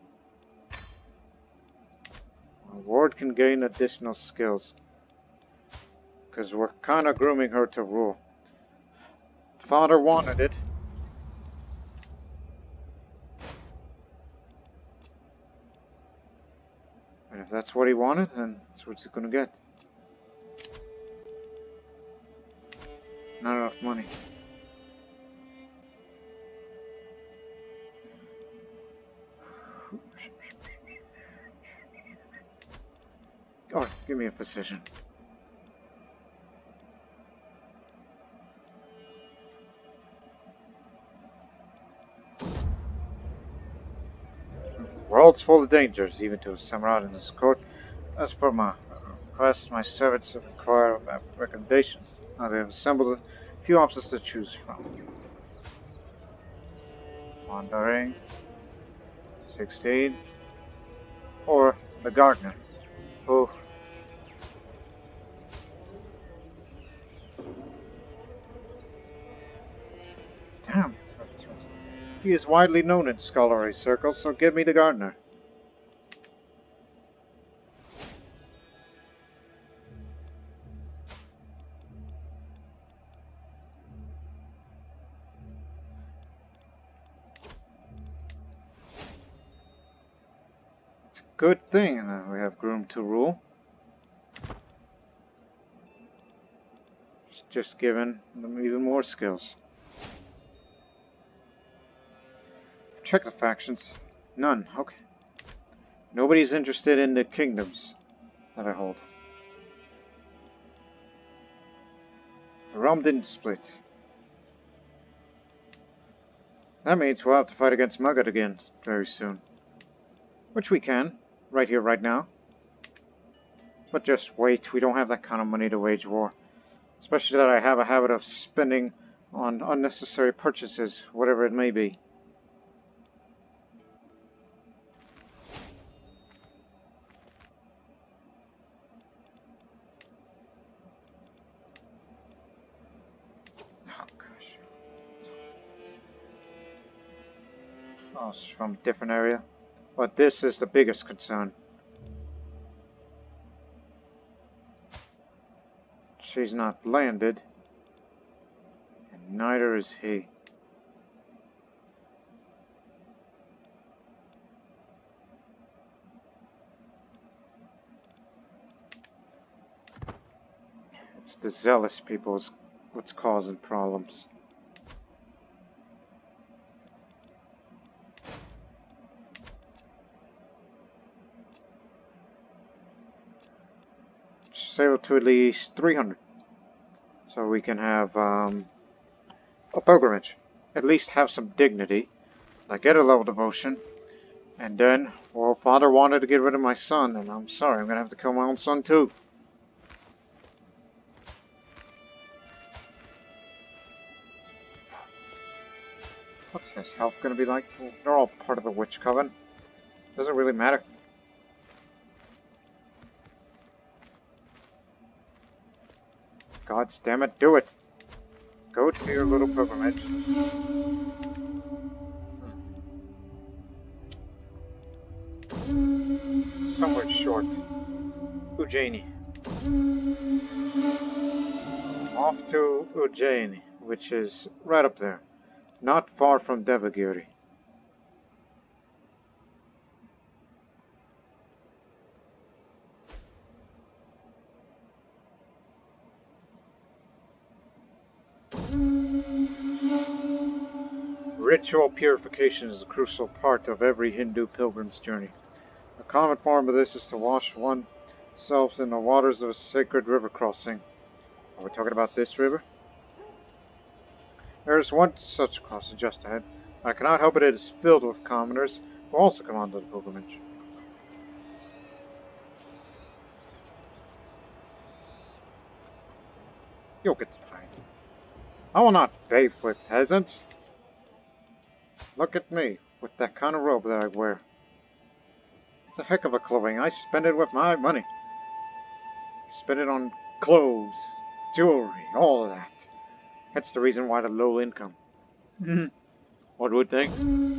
A ward can gain additional skills. Because we're kind of grooming her to rule. Father wanted it. And if that's what he wanted, then that's what he's gonna get. Not enough money. Oh, give me a physician. The world's full of dangers, even to a Samrat in this court. As per my request, my servants have inquired about recommendations. Now they have assembled a few options to choose from. Wandering, 16, or the gardener, who damn, he is widely known in scholarly circles, so give me the gardener. It's a good thing that we have groom to rule. It's just giving them even more skills. Check the factions. None. Okay. Nobody's interested in the kingdoms that I hold. The realm didn't split. That means we'll have to fight against Mugget again very soon. Which we can, right here, right now. But just wait, we don't have that kind of money to wage war. Especially that I have a habit of spending on unnecessary purchases, whatever it may be. Oh, it's from a different area. But this is the biggest concern. She's not landed, and neither is he. It's the zealous people's what's causing problems. Sail to at least 300. So we can have a pilgrimage. At least have some dignity. Like get a level devotion. And then, well, father wanted to get rid of my son, and I'm sorry, I'm gonna have to kill my own son too. What's his health gonna be like? Well, they're all part of the witch coven. Doesn't really matter. God damn it, do it! Go to your little pilgrimage. Somewhere short. Ujjaini. Off to Ujjaini, which is right up there. Not far from Devagiri. Ritual purification is a crucial part of every Hindu pilgrim's journey. A common form of this is to wash oneself in the waters of a sacred river crossing. Are we talking about this river? There is one such crossing just ahead. I cannot help it is filled with commoners who also come onto the pilgrimage. You'll get to find it. I will not bathe with peasants. Look at me, with that kind of robe that I wear. It's a heck of a clothing. I spend it with my money. Spend it on clothes, jewelry, all of that. That's the reason why the low income. One would think.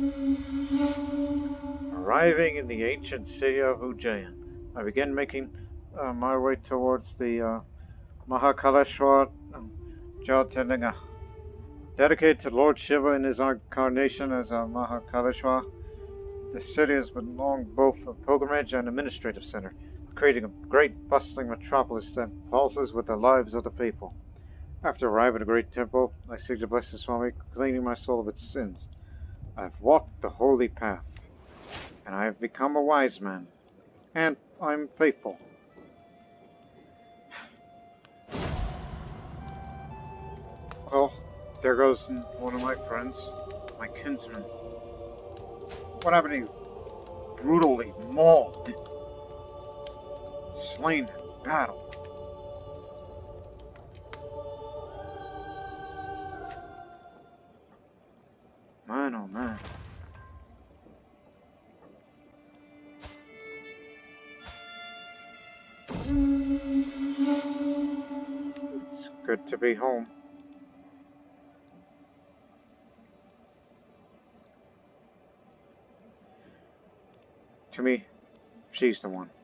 Arriving in the ancient city of Ujjain, I began making my way towards the Mahakaleshwar Jyotirlinga. Dedicated to Lord Shiva in his incarnation as a Mahakaleshwar, the city has been long both a pilgrimage and administrative center, creating a great bustling metropolis that pulses with the lives of the people. After arriving at a great temple, I seek to bless the Swami, cleaning my soul of its sins. I have walked the holy path, and I have become a wise man, and I'm faithful. Well, there goes one of my friends, my kinsman. What happened to you? Brutally mauled, slain in battle. Man, oh man. It's good to be home. To me, she's the one.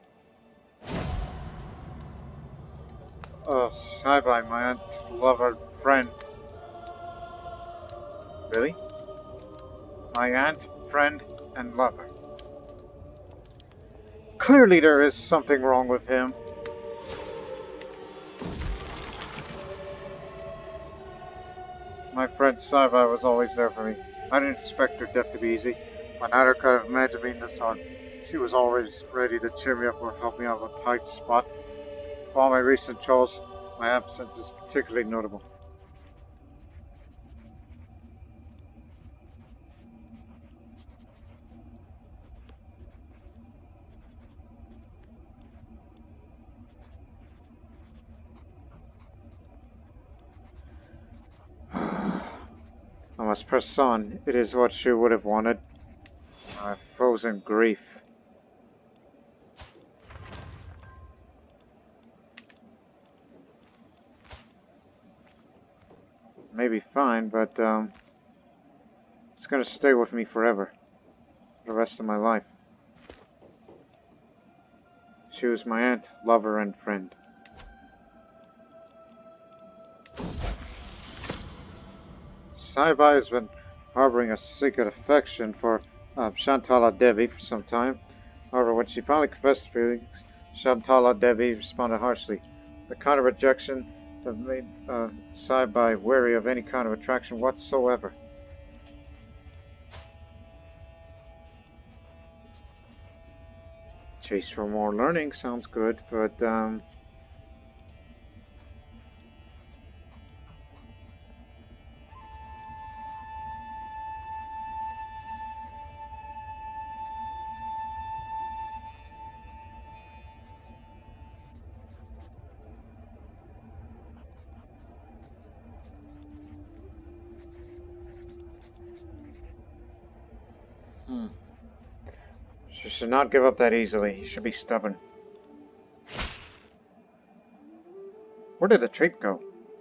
Oh, bye-bye, my aunt, lover, friend. Really? My aunt, friend, and lover. Clearly there is something wrong with him. My friend Saibai was always there for me. I didn't expect her death to be easy. I never could have imagined being this hard. She was always ready to cheer me up or help me out of a tight spot. For all my recent troubles, my absence is particularly notable. I must press on. It is what she would have wanted. I froze in grief. Maybe fine, but it's It's gonna stay with me forever. For the rest of my life. She was my aunt, lover, and friend. Saibai has been harboring a secret affection for Shantala Devi for some time. However, when she finally confessed feelings, Shantala Devi responded harshly. The kind of rejection that made Saibai wary of any kind of attraction whatsoever. Chase for more learning sounds good, but she should not give up that easily. He should be stubborn. Where did the trait go?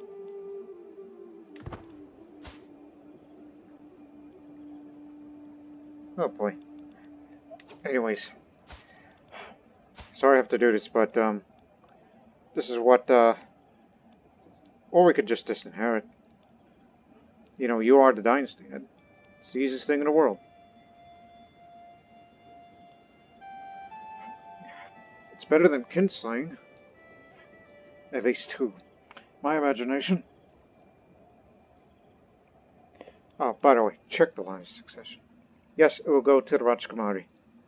Oh boy. Anyways. Sorry I have to do this, but this is what or we could just disinherit. You know, you are the dynasty. It's the easiest thing in the world. It's better than kinslaying. At least to my imagination. Oh, by the way, check the line of succession. Yes, it will go to the Rajkumari.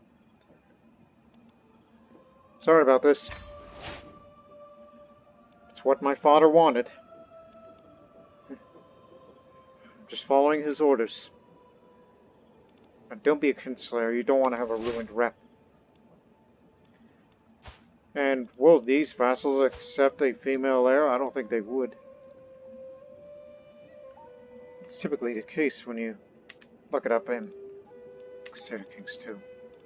Sorry about this. It's what my father wanted. Just following his orders. And don't be a kinslayer. You don't want to have a ruined rep. And will these vassals accept a female heir? I don't think they would. It's typically the case when you look it up in Crusader Kings 2.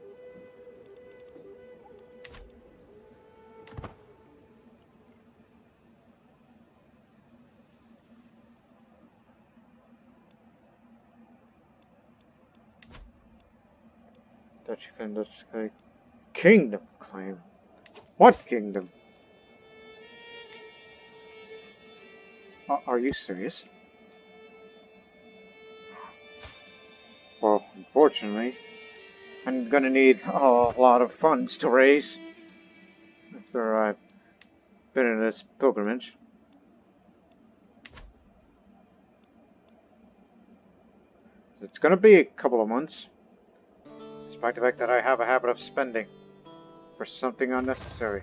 Dutch kingdom claim. What kingdom? Are you serious? Well, unfortunately, I'm gonna need a lot of funds to raise after I've been in this pilgrimage. It's gonna be a couple of months, despite the fact that I have a habit of spending for something unnecessary.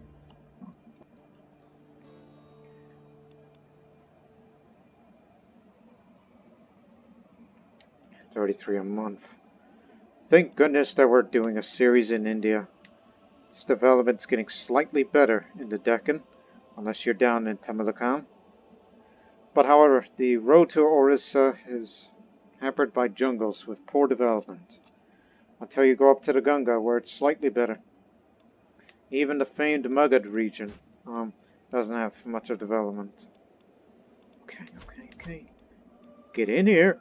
$33 a month. Thank goodness that we're doing a series in India. This development's getting slightly better in the Deccan, unless you're down in Tamilakam. But however, the road to Orissa is hampered by jungles with poor development. Until you go up to the Ganga, where it's slightly better. Even the famed Magadh region doesn't have much of development. Okay. Get in here.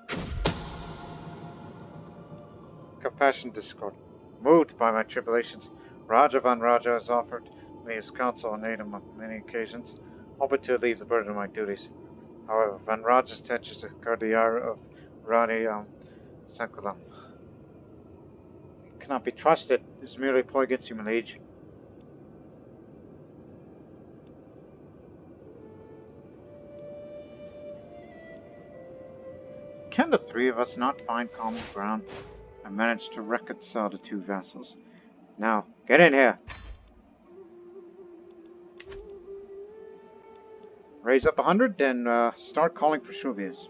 Compassion Discord. Moved by my tribulations, Raja Van Raja has offered me his counsel and aid on many occasions, hoping to relieve the burden of my duties. However, Van Raja's intentions to guard the hour of Rani Sankulam cannot be trusted. It's merely a ploy against human age. Can the three of us not find common ground? I managed to reconcile the two vassals. Now, get in here! Raise up 100, then start calling for Shuvias.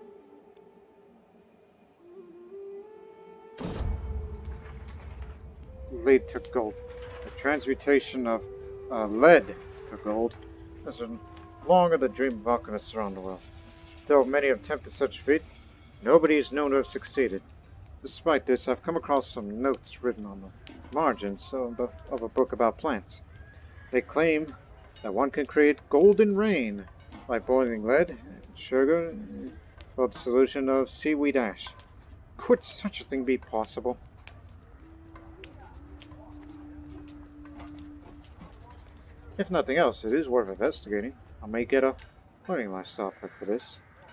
Lead to gold. The transmutation of lead to gold has been longer the dream of alchemists around the world. Though many have attempted such a feat, nobody is known to have succeeded. Despite this, I've come across some notes written on the margins of a book about plants. They claim that one can create golden rain by boiling lead and sugar for the solution of seaweed ash. Could such a thing be possible? If nothing else, it is worth investigating. I may get a learning laptop for this.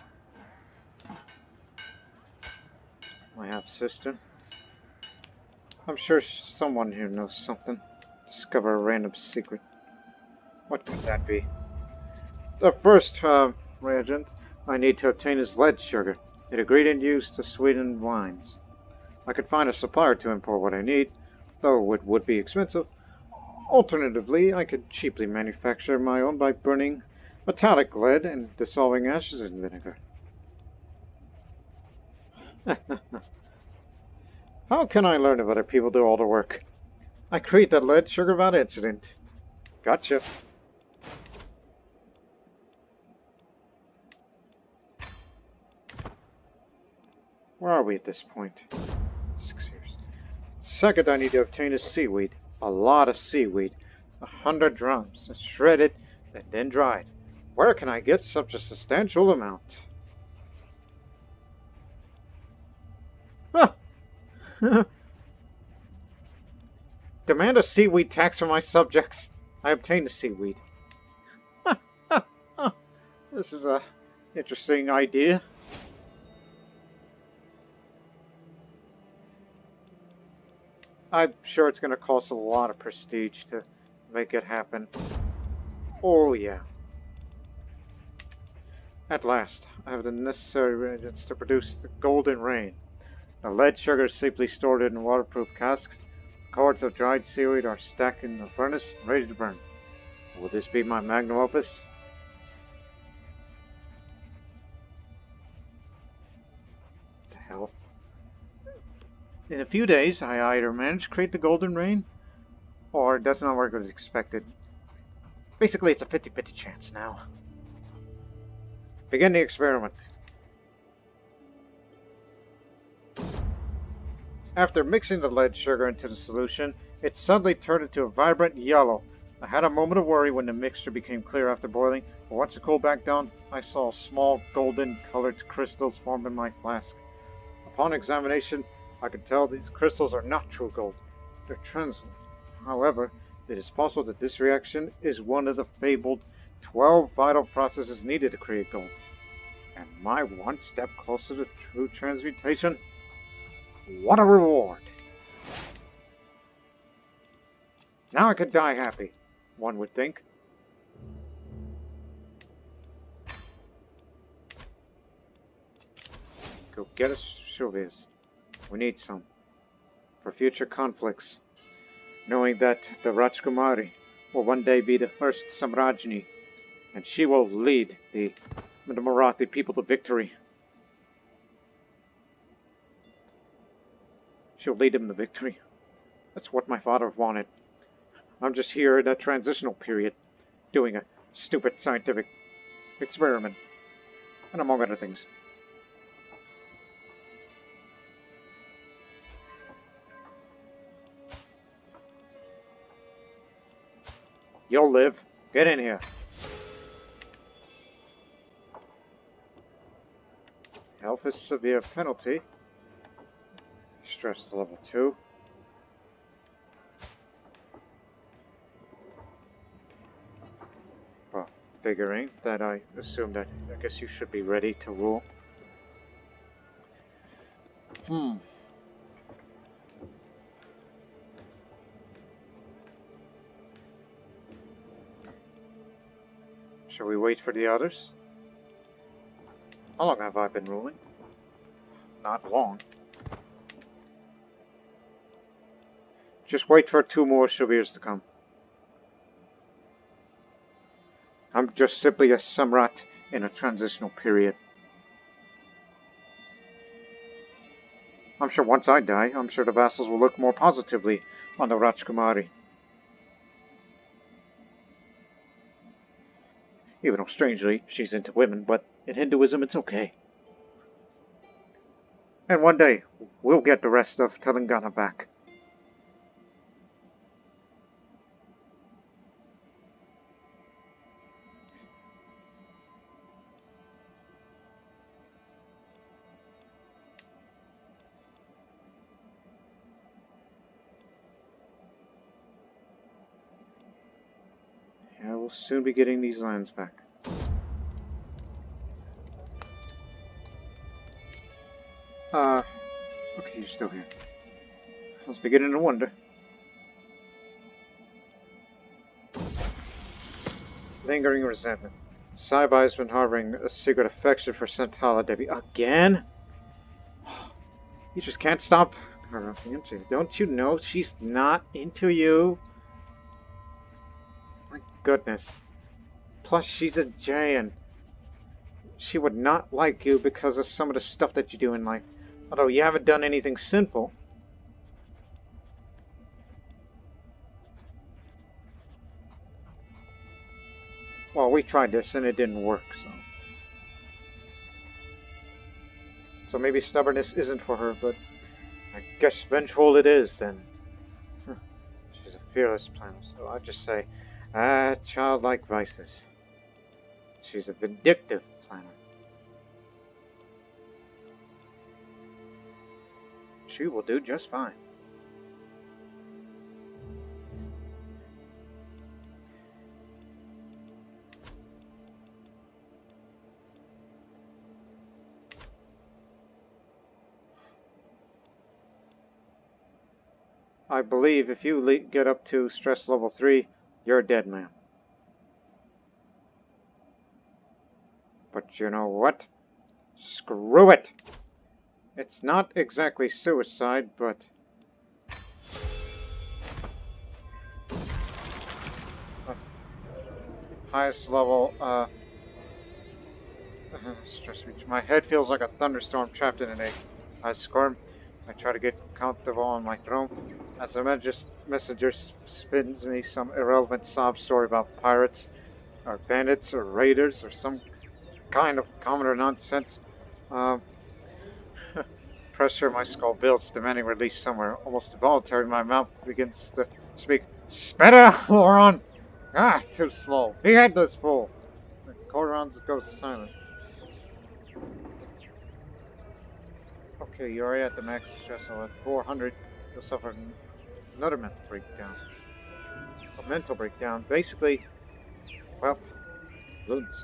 My half-sister. I'm sure someone here knows something. Discover a random secret. What could that be? The first reagent I need to obtain is lead sugar, an ingredient used to sweeten wines. I could find a supplier to import what I need, though it would be expensive. Alternatively, I could cheaply manufacture my own by burning metallic lead and dissolving ashes in vinegar. How can I learn if other people do all the work? I create that lead sugar without incident. Gotcha. Where are we at this point? 6 years. Second, I need to obtain is seaweed. A lot of seaweed. 100 drums. Shredded and then dried. Where can I get such a substantial amount? Huh. Demand a seaweed tax from my subjects. I obtain the seaweed. This is a interesting idea. I'm sure it's going to cost a lot of prestige to make it happen. Oh yeah. At last, I have the necessary ingredients to produce the golden rain. The lead sugar is safely stored in waterproof casks. Cords of dried seaweed are stacked in the furnace, ready to burn. Will this be my magnum opus? What the hell? In a few days, I either manage to create the golden rain, or it does not work as expected. Basically, it's a 50-50 chance now. Begin the experiment. After mixing the lead sugar into the solution, it suddenly turned into a vibrant yellow. I had a moment of worry when the mixture became clear after boiling, but once it cooled back down, I saw small golden-colored crystals form in my flask. Upon examination, I could tell these crystals are not true gold. They're translucent. However, it is possible that this reaction is one of the fabled 12 vital processes needed to create gold. Am I one step closer to true transmutation? What a reward! Now I could die happy, one would think. Go get us Shuvias. We need some. For future conflicts. Knowing that the Rajkumari will one day be the first Samrajini, and she will lead the Marathi people to victory. She'll lead them to victory. That's what my father wanted. I'm just here in a transitional period, doing a stupid scientific experiment, and among other things. You'll live. Get in here. Health is severe penalty. Stress to level 2. Well, figuring that I assume that I guess you should be ready to rule. Shall we wait for the others? How long have I been ruling? Not long. Just wait for 2 more Shavirs to come. I'm just simply a Samrat in a transitional period. I'm sure once I die, I'm sure the vassals will look more positively on the Rajkumari. Even though, strangely, she's into women, but in Hinduism it's okay. And one day, we'll get the rest of Telangana back. will soon be getting these lands back. Okay, you're still here. I was beginning to wonder. Lingering resentment. Saibai has been harboring a secret affection for Santala Devi. Again? You just can't stop her. Don't you know she's not into you? My goodness. Plus, she's a Jain. She would not like you because of some of the stuff that you do in life. Although you haven't done anything sinful. Well, we tried this and it didn't work, so. So maybe stubbornness isn't for her, but I guess vengeful it is then. She's a fearless planner, so I just say, childlike vices. She's a vindictive planner. She will do just fine. I believe if you get up to stress level 3, you're a dead man. But you know what? Screw it! It's not exactly suicide, but... highest level, stress reach. My head feels like a thunderstorm trapped in an egg. I squirm. I try to get comfortable on my throne. As the messenger spins me some irrelevant sob story about pirates, or bandits, or raiders, or some kind of common or nonsense. Pressure in my skull builds, demanding release somewhere. Almost involuntarily, my mouth begins to speak. Spit it out, moron! Ah, too slow. Behead this fool! The Corons goes silent. Okay, you're already at the max stress level. At 400, you'll suffer another mental breakdown. A mental breakdown. Basically, well, loons.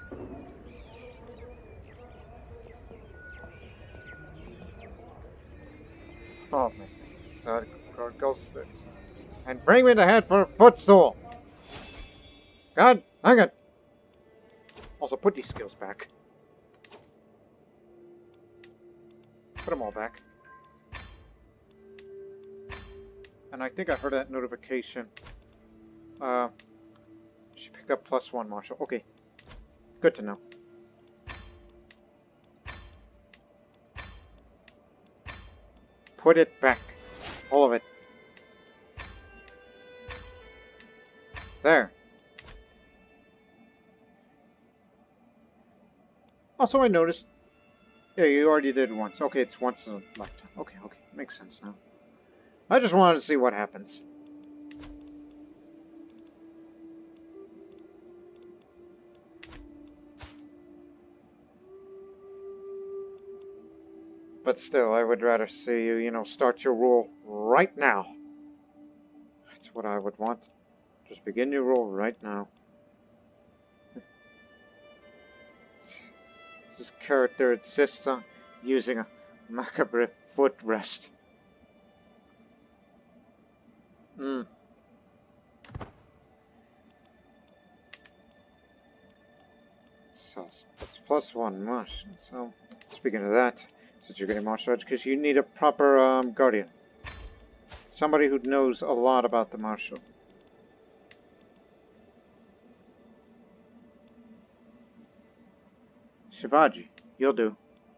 Oh man. So it goes and bring me the head for a footstool. God, hang it. Also, put these skills back. Put them all back. And I think I heard that notification. She picked up +1 martial. Okay. Good to know. Put it back. All of it. There. Also, I noticed... Yeah, you already did it once. Okay, it's once a lifetime. Okay, makes sense now. I just wanted to see what happens. But still, I would rather see you, start your rule right now. That's what I would want. Just begin your rule right now. This character insists on using a macabre footrest. So, that's +1 martial. So, speaking of that, since you're getting martial arts, because you need a proper guardian. Somebody who knows a lot about the martial. Shivaji, you'll do.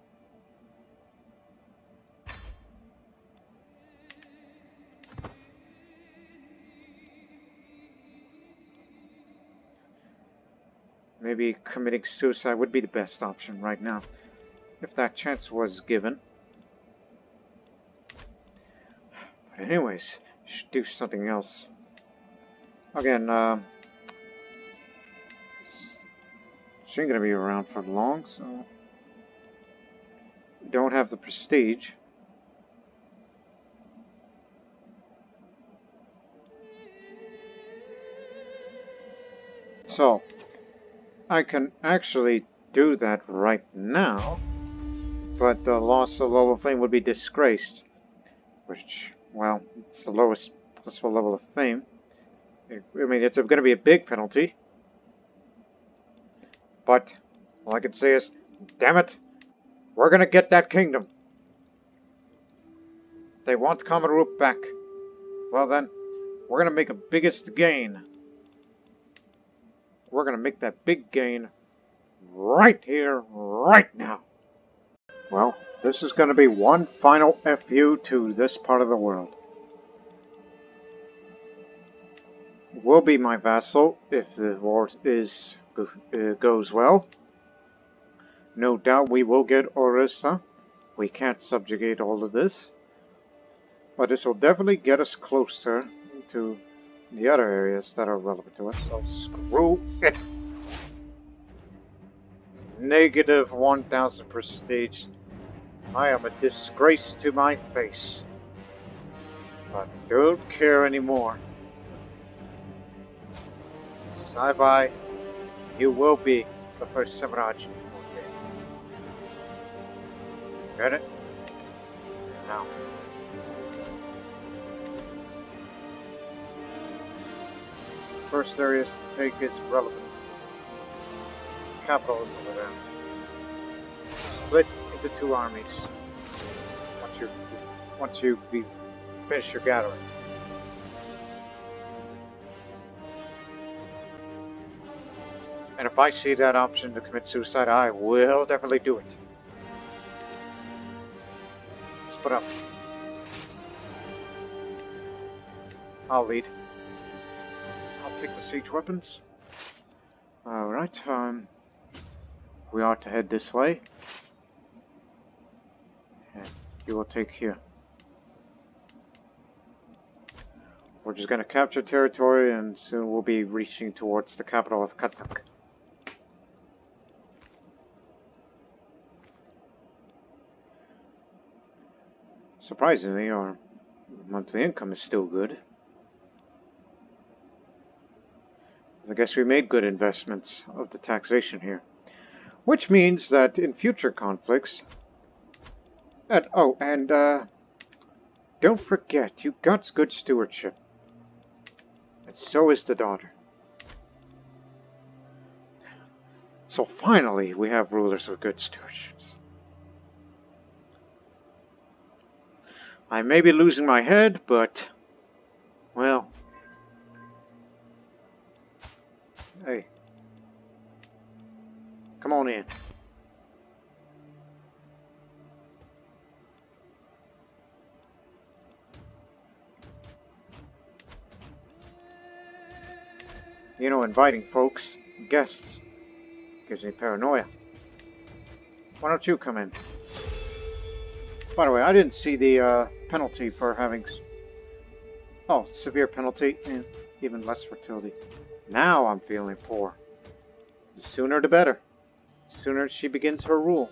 Maybe committing suicide would be the best option right now, if that chance was given. But anyways, should do something else. Again, she ain't gonna be around for long, so don't have the prestige. So, I can actually do that right now, but the loss of level of fame would be disgraced. Which, well, it's the lowest possible level of fame. I mean, it's going to be a big penalty. But all I can say is, damn it, we're going to get that kingdom. They want Kamarup back. Well then, we're going to make a biggest gain. We're going to make that big gain right here, right now. Well, this is going to be one final FU to this part of the world. Will be my vassal if the war goes well. No doubt we will get Orissa. We can't subjugate all of this. But this will definitely get us closer to the other areas that are relevant to us. So screw it! Negative 1,000 prestige. I am a disgrace to my face. But don't care anymore. Saibai, you will be the first Samrat. Get it? Now. First areas to take is relevant. Capital is over there. Split into two armies. Once you finish your gathering. And if I see that option to commit suicide, I will definitely do it. Split up. I'll lead. I'll take the siege weapons. Alright, we are to head this way. And you will take here. We're just going to capture territory and soon we'll be reaching towards the capital of Katak. Surprisingly, our monthly income is still good. I guess we made good investments of the taxation here. Which means that in future conflicts... don't forget, you got good stewardship. And so is the daughter. So finally, we have rulers with good stewardships. I may be losing my head, but... well... hey. Come on in. You know, inviting folks, guests, gives me paranoia. Why don't you come in? By the way, I didn't see the penalty for having... oh, severe penalty and even less fertility. Now I'm feeling poor. The sooner the better. The sooner she begins her rule.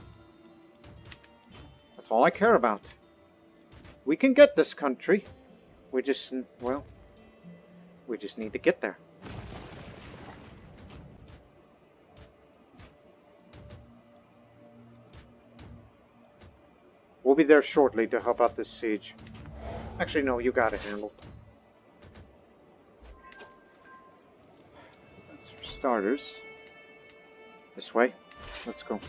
That's all I care about. We can get this country. We just, well, we just need to get there. We'll be there shortly to help out this siege. Actually, no, you got it handled. That's for starters. This way. Let's go.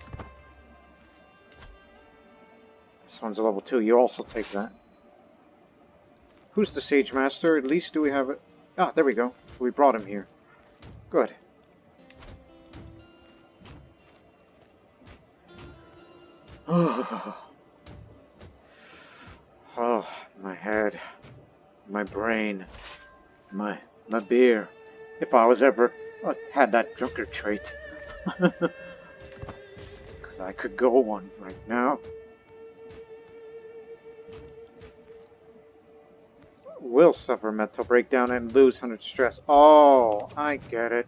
This one's a level 2. You also take that. Who's the Sage Master? At least do we have it? Ah, there we go. We brought him here. Good. Oh, my head, my brain, my beer. If I was ever had that drunkard trait. Because I could go one right now. Will suffer mental breakdown and lose 100 stress. Oh, I get it.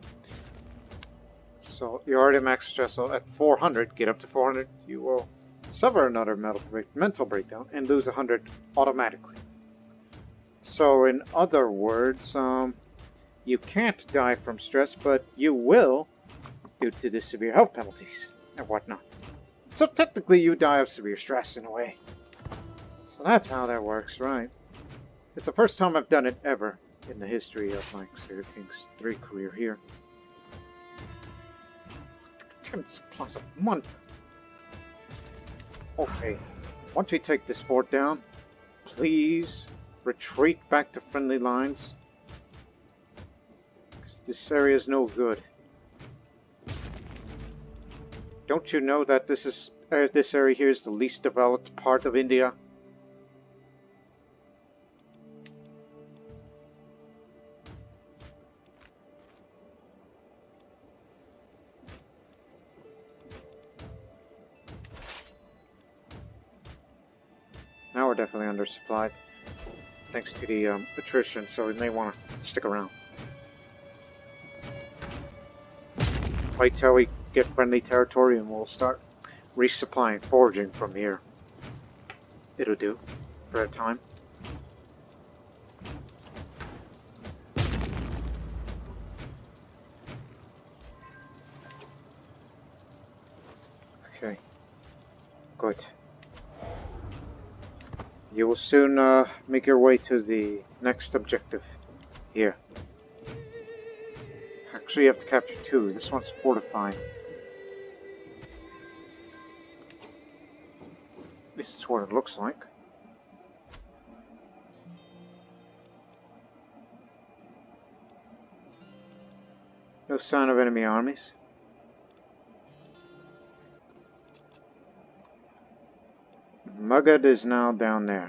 So you're already max stress, so at 400, get up to 400, you will suffer another mental breakdown and lose 100 automatically. So in other words, You can't die from stress, but you will due to the severe health penalties and whatnot. So technically you die of severe stress in a way. So that's how that works, right? It's the first time I've done it ever in the history of my Crusader Kings 3 career here. 10 supplies a month. Okay, once we take this fort down, please retreat back to friendly lines. This area is no good. Don't you know that this area here is the least developed part of India? Now we're definitely undersupplied, thanks to the attrition, so we may want to stick around. Wait till we get friendly territory and we'll start resupplying foraging from here. It'll do for a time. Okay, good. You will soon make your way to the next objective here. Actually, you have to capture 2. This one's fortified. This is what it looks like. No sign of enemy armies. Muggad is now down there.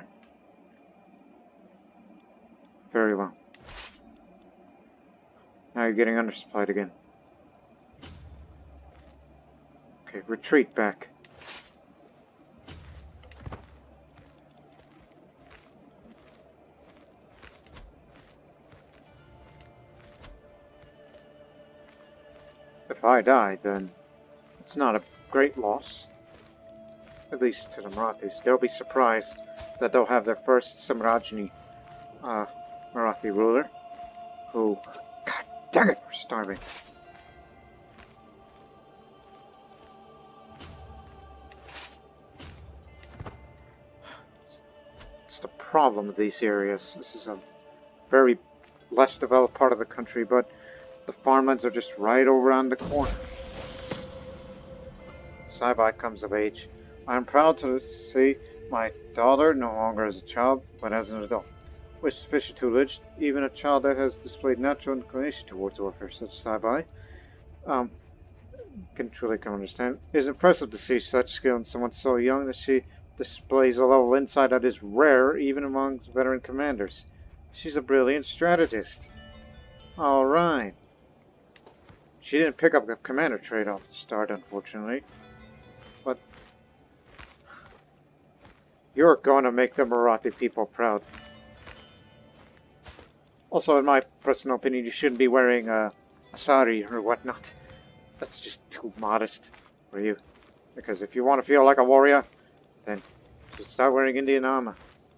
Very well. Now you're getting undersupplied again. Okay, retreat back. If I die, then it's not a great loss. At least to the Marathis. They'll be surprised that they'll have their first Samrajni Marathi ruler, who, god dang it, we're starving. It's the problem with these areas. This is a very less developed part of the country, but the farmlands are just right over around the corner. Saibai comes of age. I am proud to see my daughter no longer as a child, but as an adult. With sufficient tutelage, even a child that has displayed natural inclination towards warfare, such as Saibai, can truly come understand. It is impressive to see such skill in someone so young that she displays a level of insight that is rare even among veteran commanders. She's a brilliant strategist. Alright. She didn't pick up the commander trait off the start, unfortunately. But you're going to make the Marathi people proud. Also, in my personal opinion, you shouldn't be wearing a sari or whatnot. That's just too modest for you. Because if you want to feel like a warrior, then just start wearing Indian armor.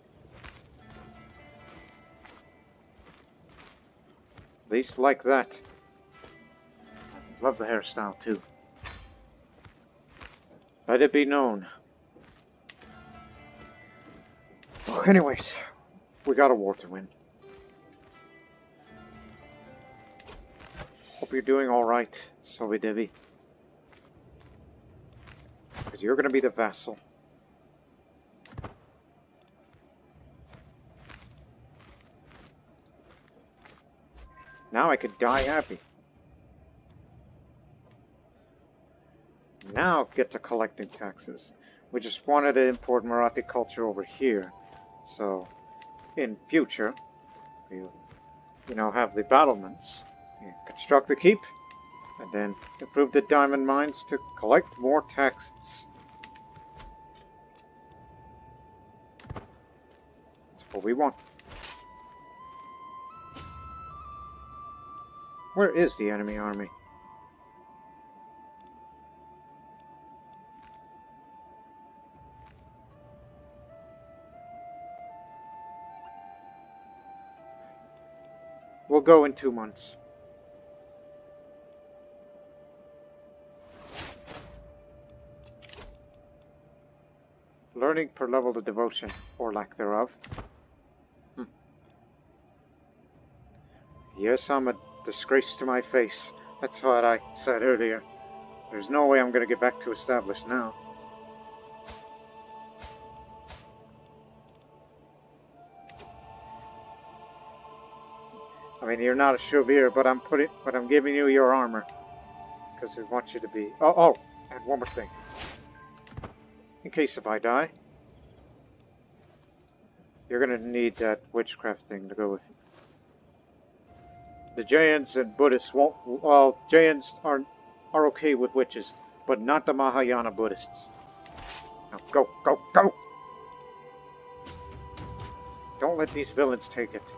At least like that. Love the hairstyle too. Let it be known. Oh, anyways, we got a war to win. Hope you're doing alright, Sovi Devi. Because you're going to be the vassal. Now I could die happy. Now get to collecting taxes. We just wanted to import Marathi culture over here. So, in future, you know, have the battlements, you construct the keep, and then improve the diamond mines to collect more taxes. That's what we want. Where is the enemy army? We'll go in 2 months. Learning per level of devotion, or lack thereof. Yes, I'm a disgrace to my face. That's what I said earlier. There's no way I'm going to get back to established now. I mean, you're not a Chauvier, but I'm giving you your armor because we want you to be. Oh, and one more thing. In case if I die, you're gonna need that witchcraft thing to go with you. The Jains and Buddhists won't. Well, Jains are okay with witches, but not the Mahayana Buddhists. Now go, go, go! Don't let these villains take it.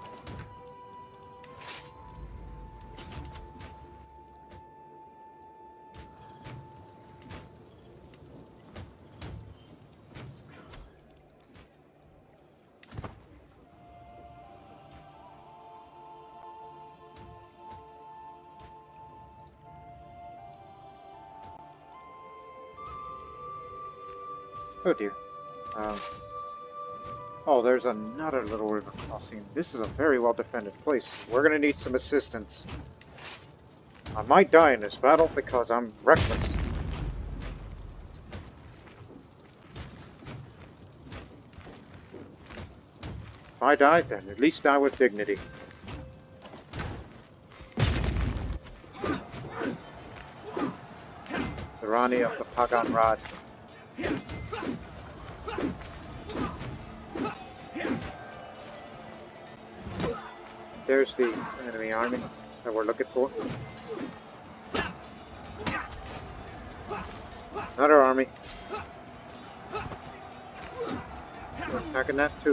Oh dear. Oh, there's another little river crossing. This is a very well defended place. We're gonna need some assistance. I might die in this battle because I'm reckless. If I die, then at least die with dignity. The Rani of the Pagan Raj. There's the enemy army that we're looking for. Another army. We're attacking that too.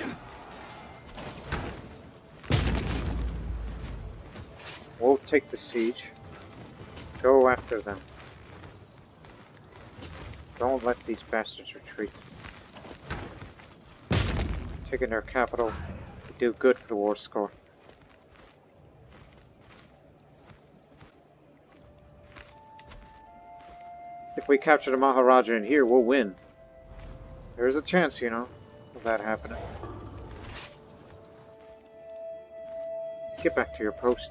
We'll take the siege. Go after them. Don't let these bastards retreat. Taking their capital would do good for the war score. If we capture the Maharaja in here, we'll win. There is a chance, you know, of that happening. Get back to your post.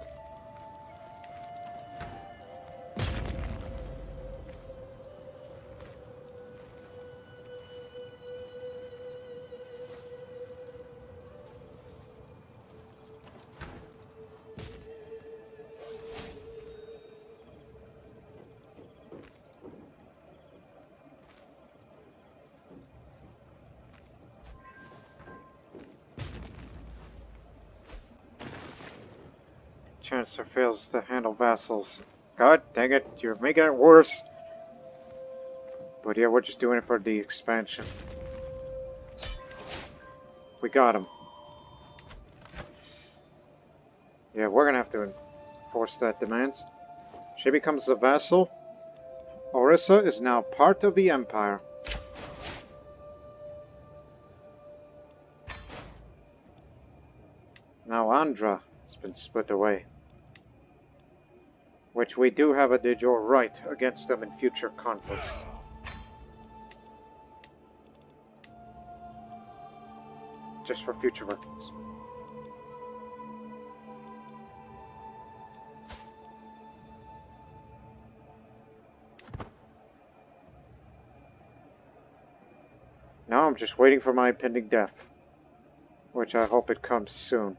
Chancellor fails to handle vassals. God dang it, you're making it worse. But yeah, we're just doing it for the expansion. We got him. Yeah, we're gonna have to enforce that demands. She becomes a vassal. Orissa is now part of the empire. Now Andhra has been split away, which we do have a de jure right against them in future conflicts. Just for future reference. Now I'm just waiting for my impending death, which I hope it comes soon.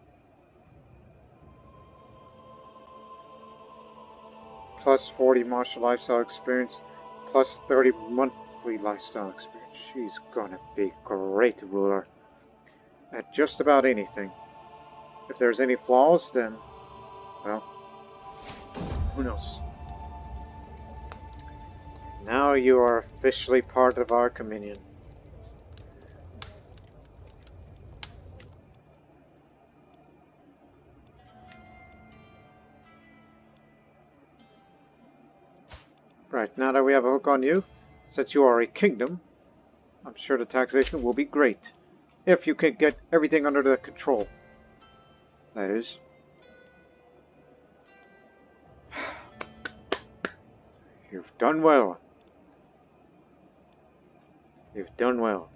Plus 40 martial lifestyle experience, plus 30 monthly lifestyle experience. She's gonna be a great ruler at just about anything. If there's any flaws, then, well, who knows. Now you are officially part of our communion. Right, now that we have a hook on you, since you are a kingdom, I'm sure the taxation will be great. If you can get everything under the control. That is. You've done well. You've done well.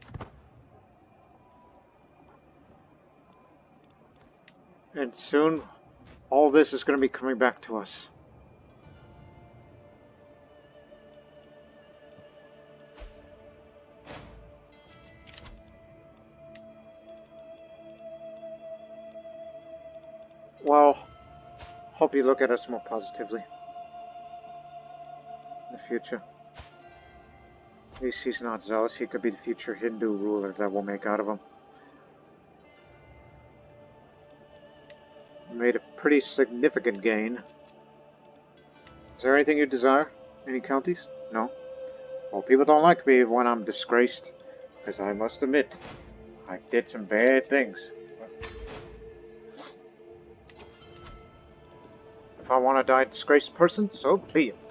And soon, all this is going to be coming back to us. Well, hope you look at us more positively in the future. At least he's not zealous. He could be the future Hindu ruler that we'll make out of him. Made a pretty significant gain. Is there anything you desire? Any counties? No? Well, people don't like me when I'm disgraced, because I must admit, I did some bad things. If I want to die a disgraced person, so be it.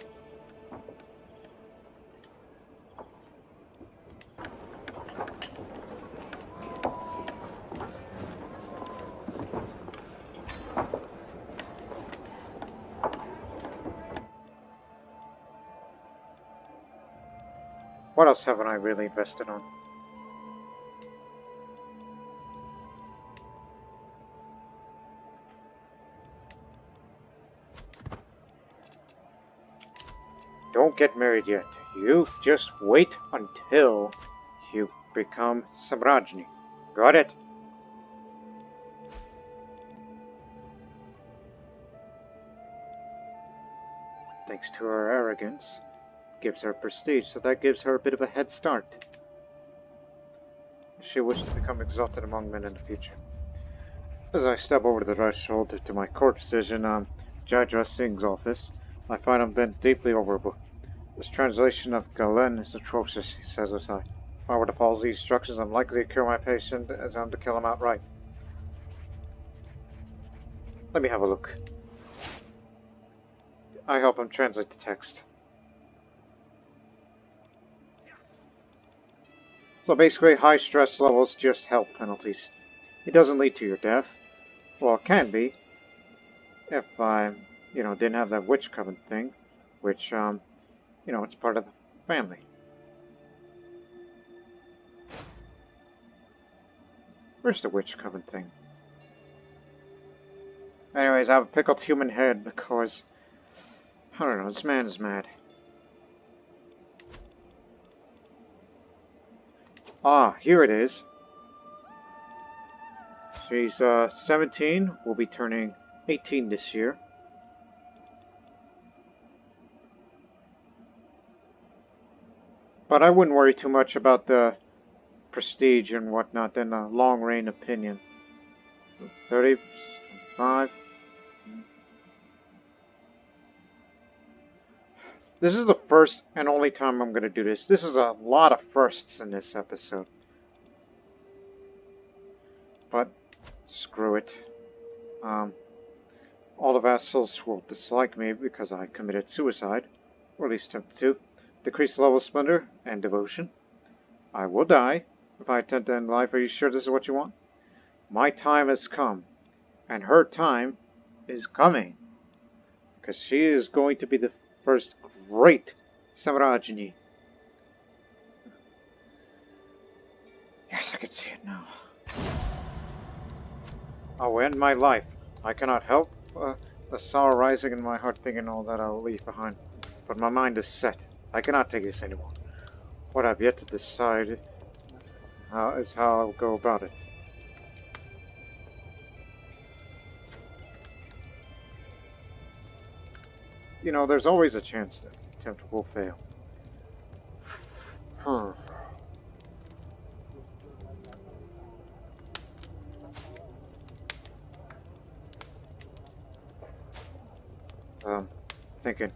What else haven't I really invested on? Don't get married yet. You just wait until you become Samrajni. Got it? Thanks to her arrogance, gives her prestige, so that gives her a bit of a head start. She wishes to become exalted among men in the future. As I step over the threshold to my court decision on Jadra Singh's office, I find him bent deeply over a book. This translation of Galen is atrocious, he says aside. If I were to follow these instructions, I'm likely to cure my patient as I'm to kill him outright. Let me have a look. I help him translate the text. So basically, high stress levels just health penalties. It doesn't lead to your death. Well, it can be. If I, didn't have that witch coven thing. Which, it's part of the family. Where's the witch coven thing? Anyways, I have a pickled human head because, I don't know, this man is mad. Ah, here it is. She's 17, will be turning 18 this year. But I wouldn't worry too much about the prestige and whatnot in a long-range opinion. 35. This is the first and only time I'm going to do this. This is a lot of firsts in this episode. But, screw it. All the vassals will dislike me because I committed suicide. Or at least attempted to. Decrease the level of splendor and devotion. I will die if I attempt to end life. Are you sure this is what you want? My time has come. And her time is coming. Because she is going to be the first great Samrajini. Yes, I can see it now. I'll end my life. I cannot help the sorrow rising in my heart, thinking all that I'll leave behind. But my mind is set. I cannot take this anymore. What I've yet to decide is how I'll go about it. There's always a chance that the attempt will fail. Thinking.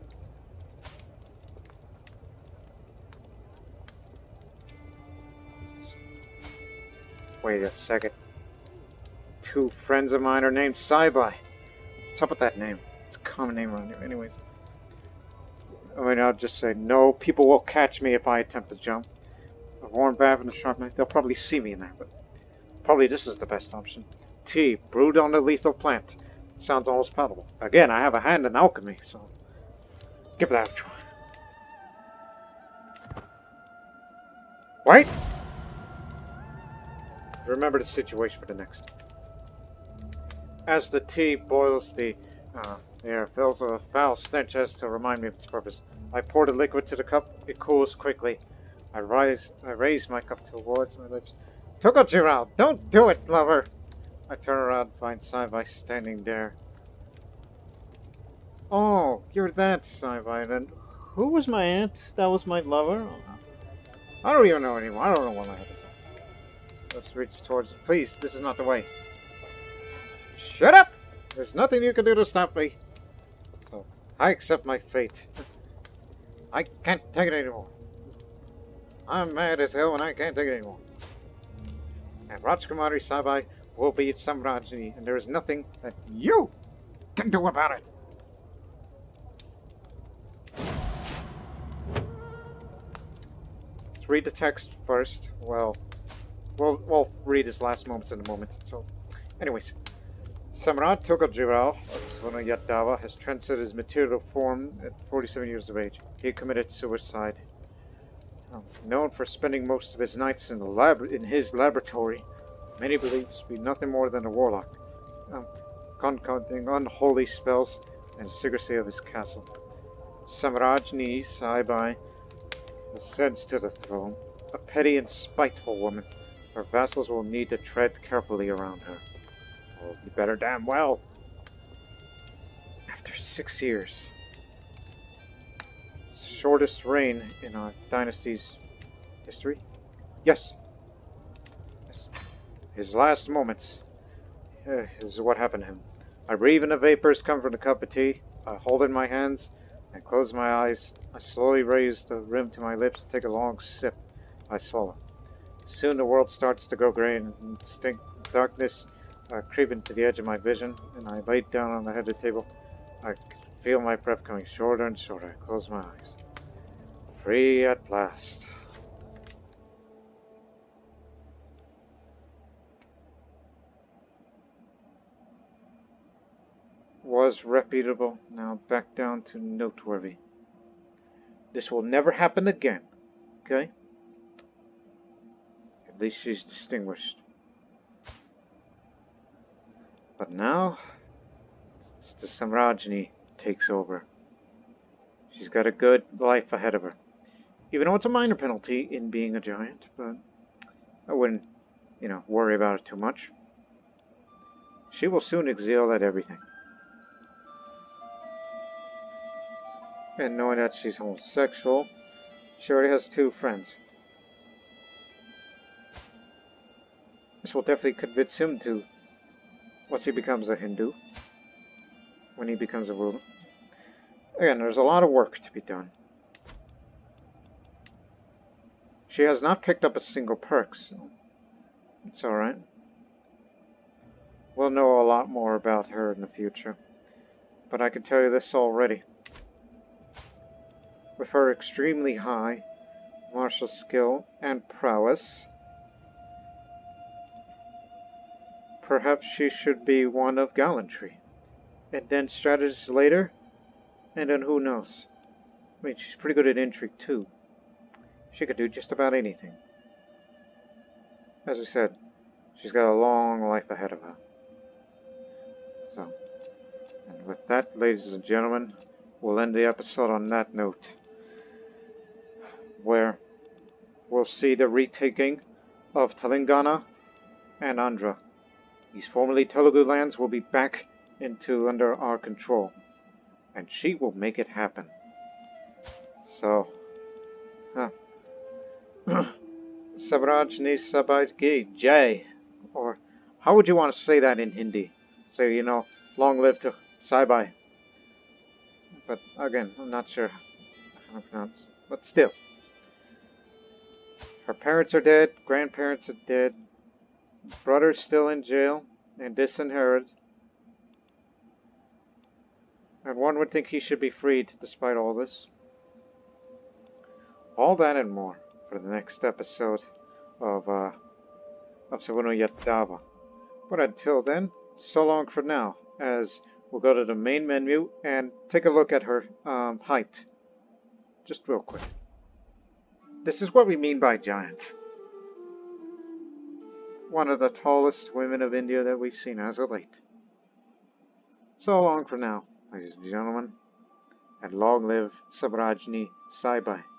Wait a second. Two friends of mine are named Saibai. What's up with that name? It's a common name around here anyways. I'll just say, no, people will catch me if I attempt to jump. A worn bath and a sharp knife, they'll probably see me in there, but probably this is the best option. Tea, brewed on a lethal plant. Sounds almost palatable. Again, I have a hand in alchemy, so give that a try. Wait! Remember the situation for the next. As the tea boils, the air fills with a foul stench as to remind me of its purpose. I pour the liquid to the cup. It cools quickly. I raise my cup towards my lips. Tukojirao, don't do it, lover! I turn around and find Saibai standing there. Oh, you're that Saibai. Then who was my aunt? That was my lover? I don't even know anymore. I don't know what my aunt is. Let's reach towards... Please, this is not the way. Shut up! There's nothing you can do to stop me. So, I accept my fate. I can't take it anymore. I'm mad as hell and I can't take it anymore. And Rajkumari Sabai will be Samrajini, and there is nothing that you can do about it. Let's read the text first. Well, we'll read his last moments in a moment. So, anyways. Samrat Tukojirao of Seuna Yadava has transcended his material form at 47 years of age. He committed suicide. Known for spending most of his nights in his laboratory, many believe to be nothing more than a warlock, concocting unholy spells and the secrecy of his castle. Samrajini Saibai ascends to the throne, a petty and spiteful woman. Her vassals will need to tread carefully around her. Oh, you better damn well. After 6 years. Shortest reign in our dynasty's history? Yes. His last moments is what happened to him. I breathe in the vapors come from the cup of tea. I hold it in my hands and close my eyes. I slowly raise the rim to my lips, take a long sip. I swallow. Soon the world starts to go gray and distinct darkness creeping to the edge of my vision, and I lay down on the head of the table. I feel my breath coming shorter and shorter. I close my eyes. Free at last. Was reputable, now back down to noteworthy. This will never happen again, okay? At least she's distinguished. But now, the Samrajini takes over. She's got a good life ahead of her. Even though it's a minor penalty in being a giant, but I wouldn't, worry about it too much. She will soon exhale at everything. And knowing that she's homosexual, she already has 2 friends. This will definitely convince him to, once he becomes a Hindu, when he becomes a ruler. Again, there's a lot of work to be done. She has not picked up a single perk, so it's alright. We'll know a lot more about her in the future. But I can tell you this already. With her extremely high martial skill and prowess, perhaps she should be one of gallantry. And then strategist later, and then who knows. I mean, she's pretty good at intrigue too. She could do just about anything. As I said, she's got a long life ahead of her. So, and with that, ladies and gentlemen, we'll end the episode on that note, where we'll see the retaking of Telangana and Andhra. These formerly Telugu lands will be back under our control, and she will make it happen. So, Samrajini Sabai Ki Jai, or how would you want to say that in Hindi? Say, long live to Saibai. But again, I'm not sure how to pronounce. But still, her parents are dead, grandparents are dead, brother's still in jail and disinherited. And one would think he should be freed despite all this. All that and more for the next episode of Seuna Yadava. But until then, so long for now, as we'll go to the main menu and take a look at her height. Just real quick. This is what we mean by giant. One of the tallest women of India that we've seen as of late. So long for now, ladies and gentlemen, and long live Sabrajni Saibai.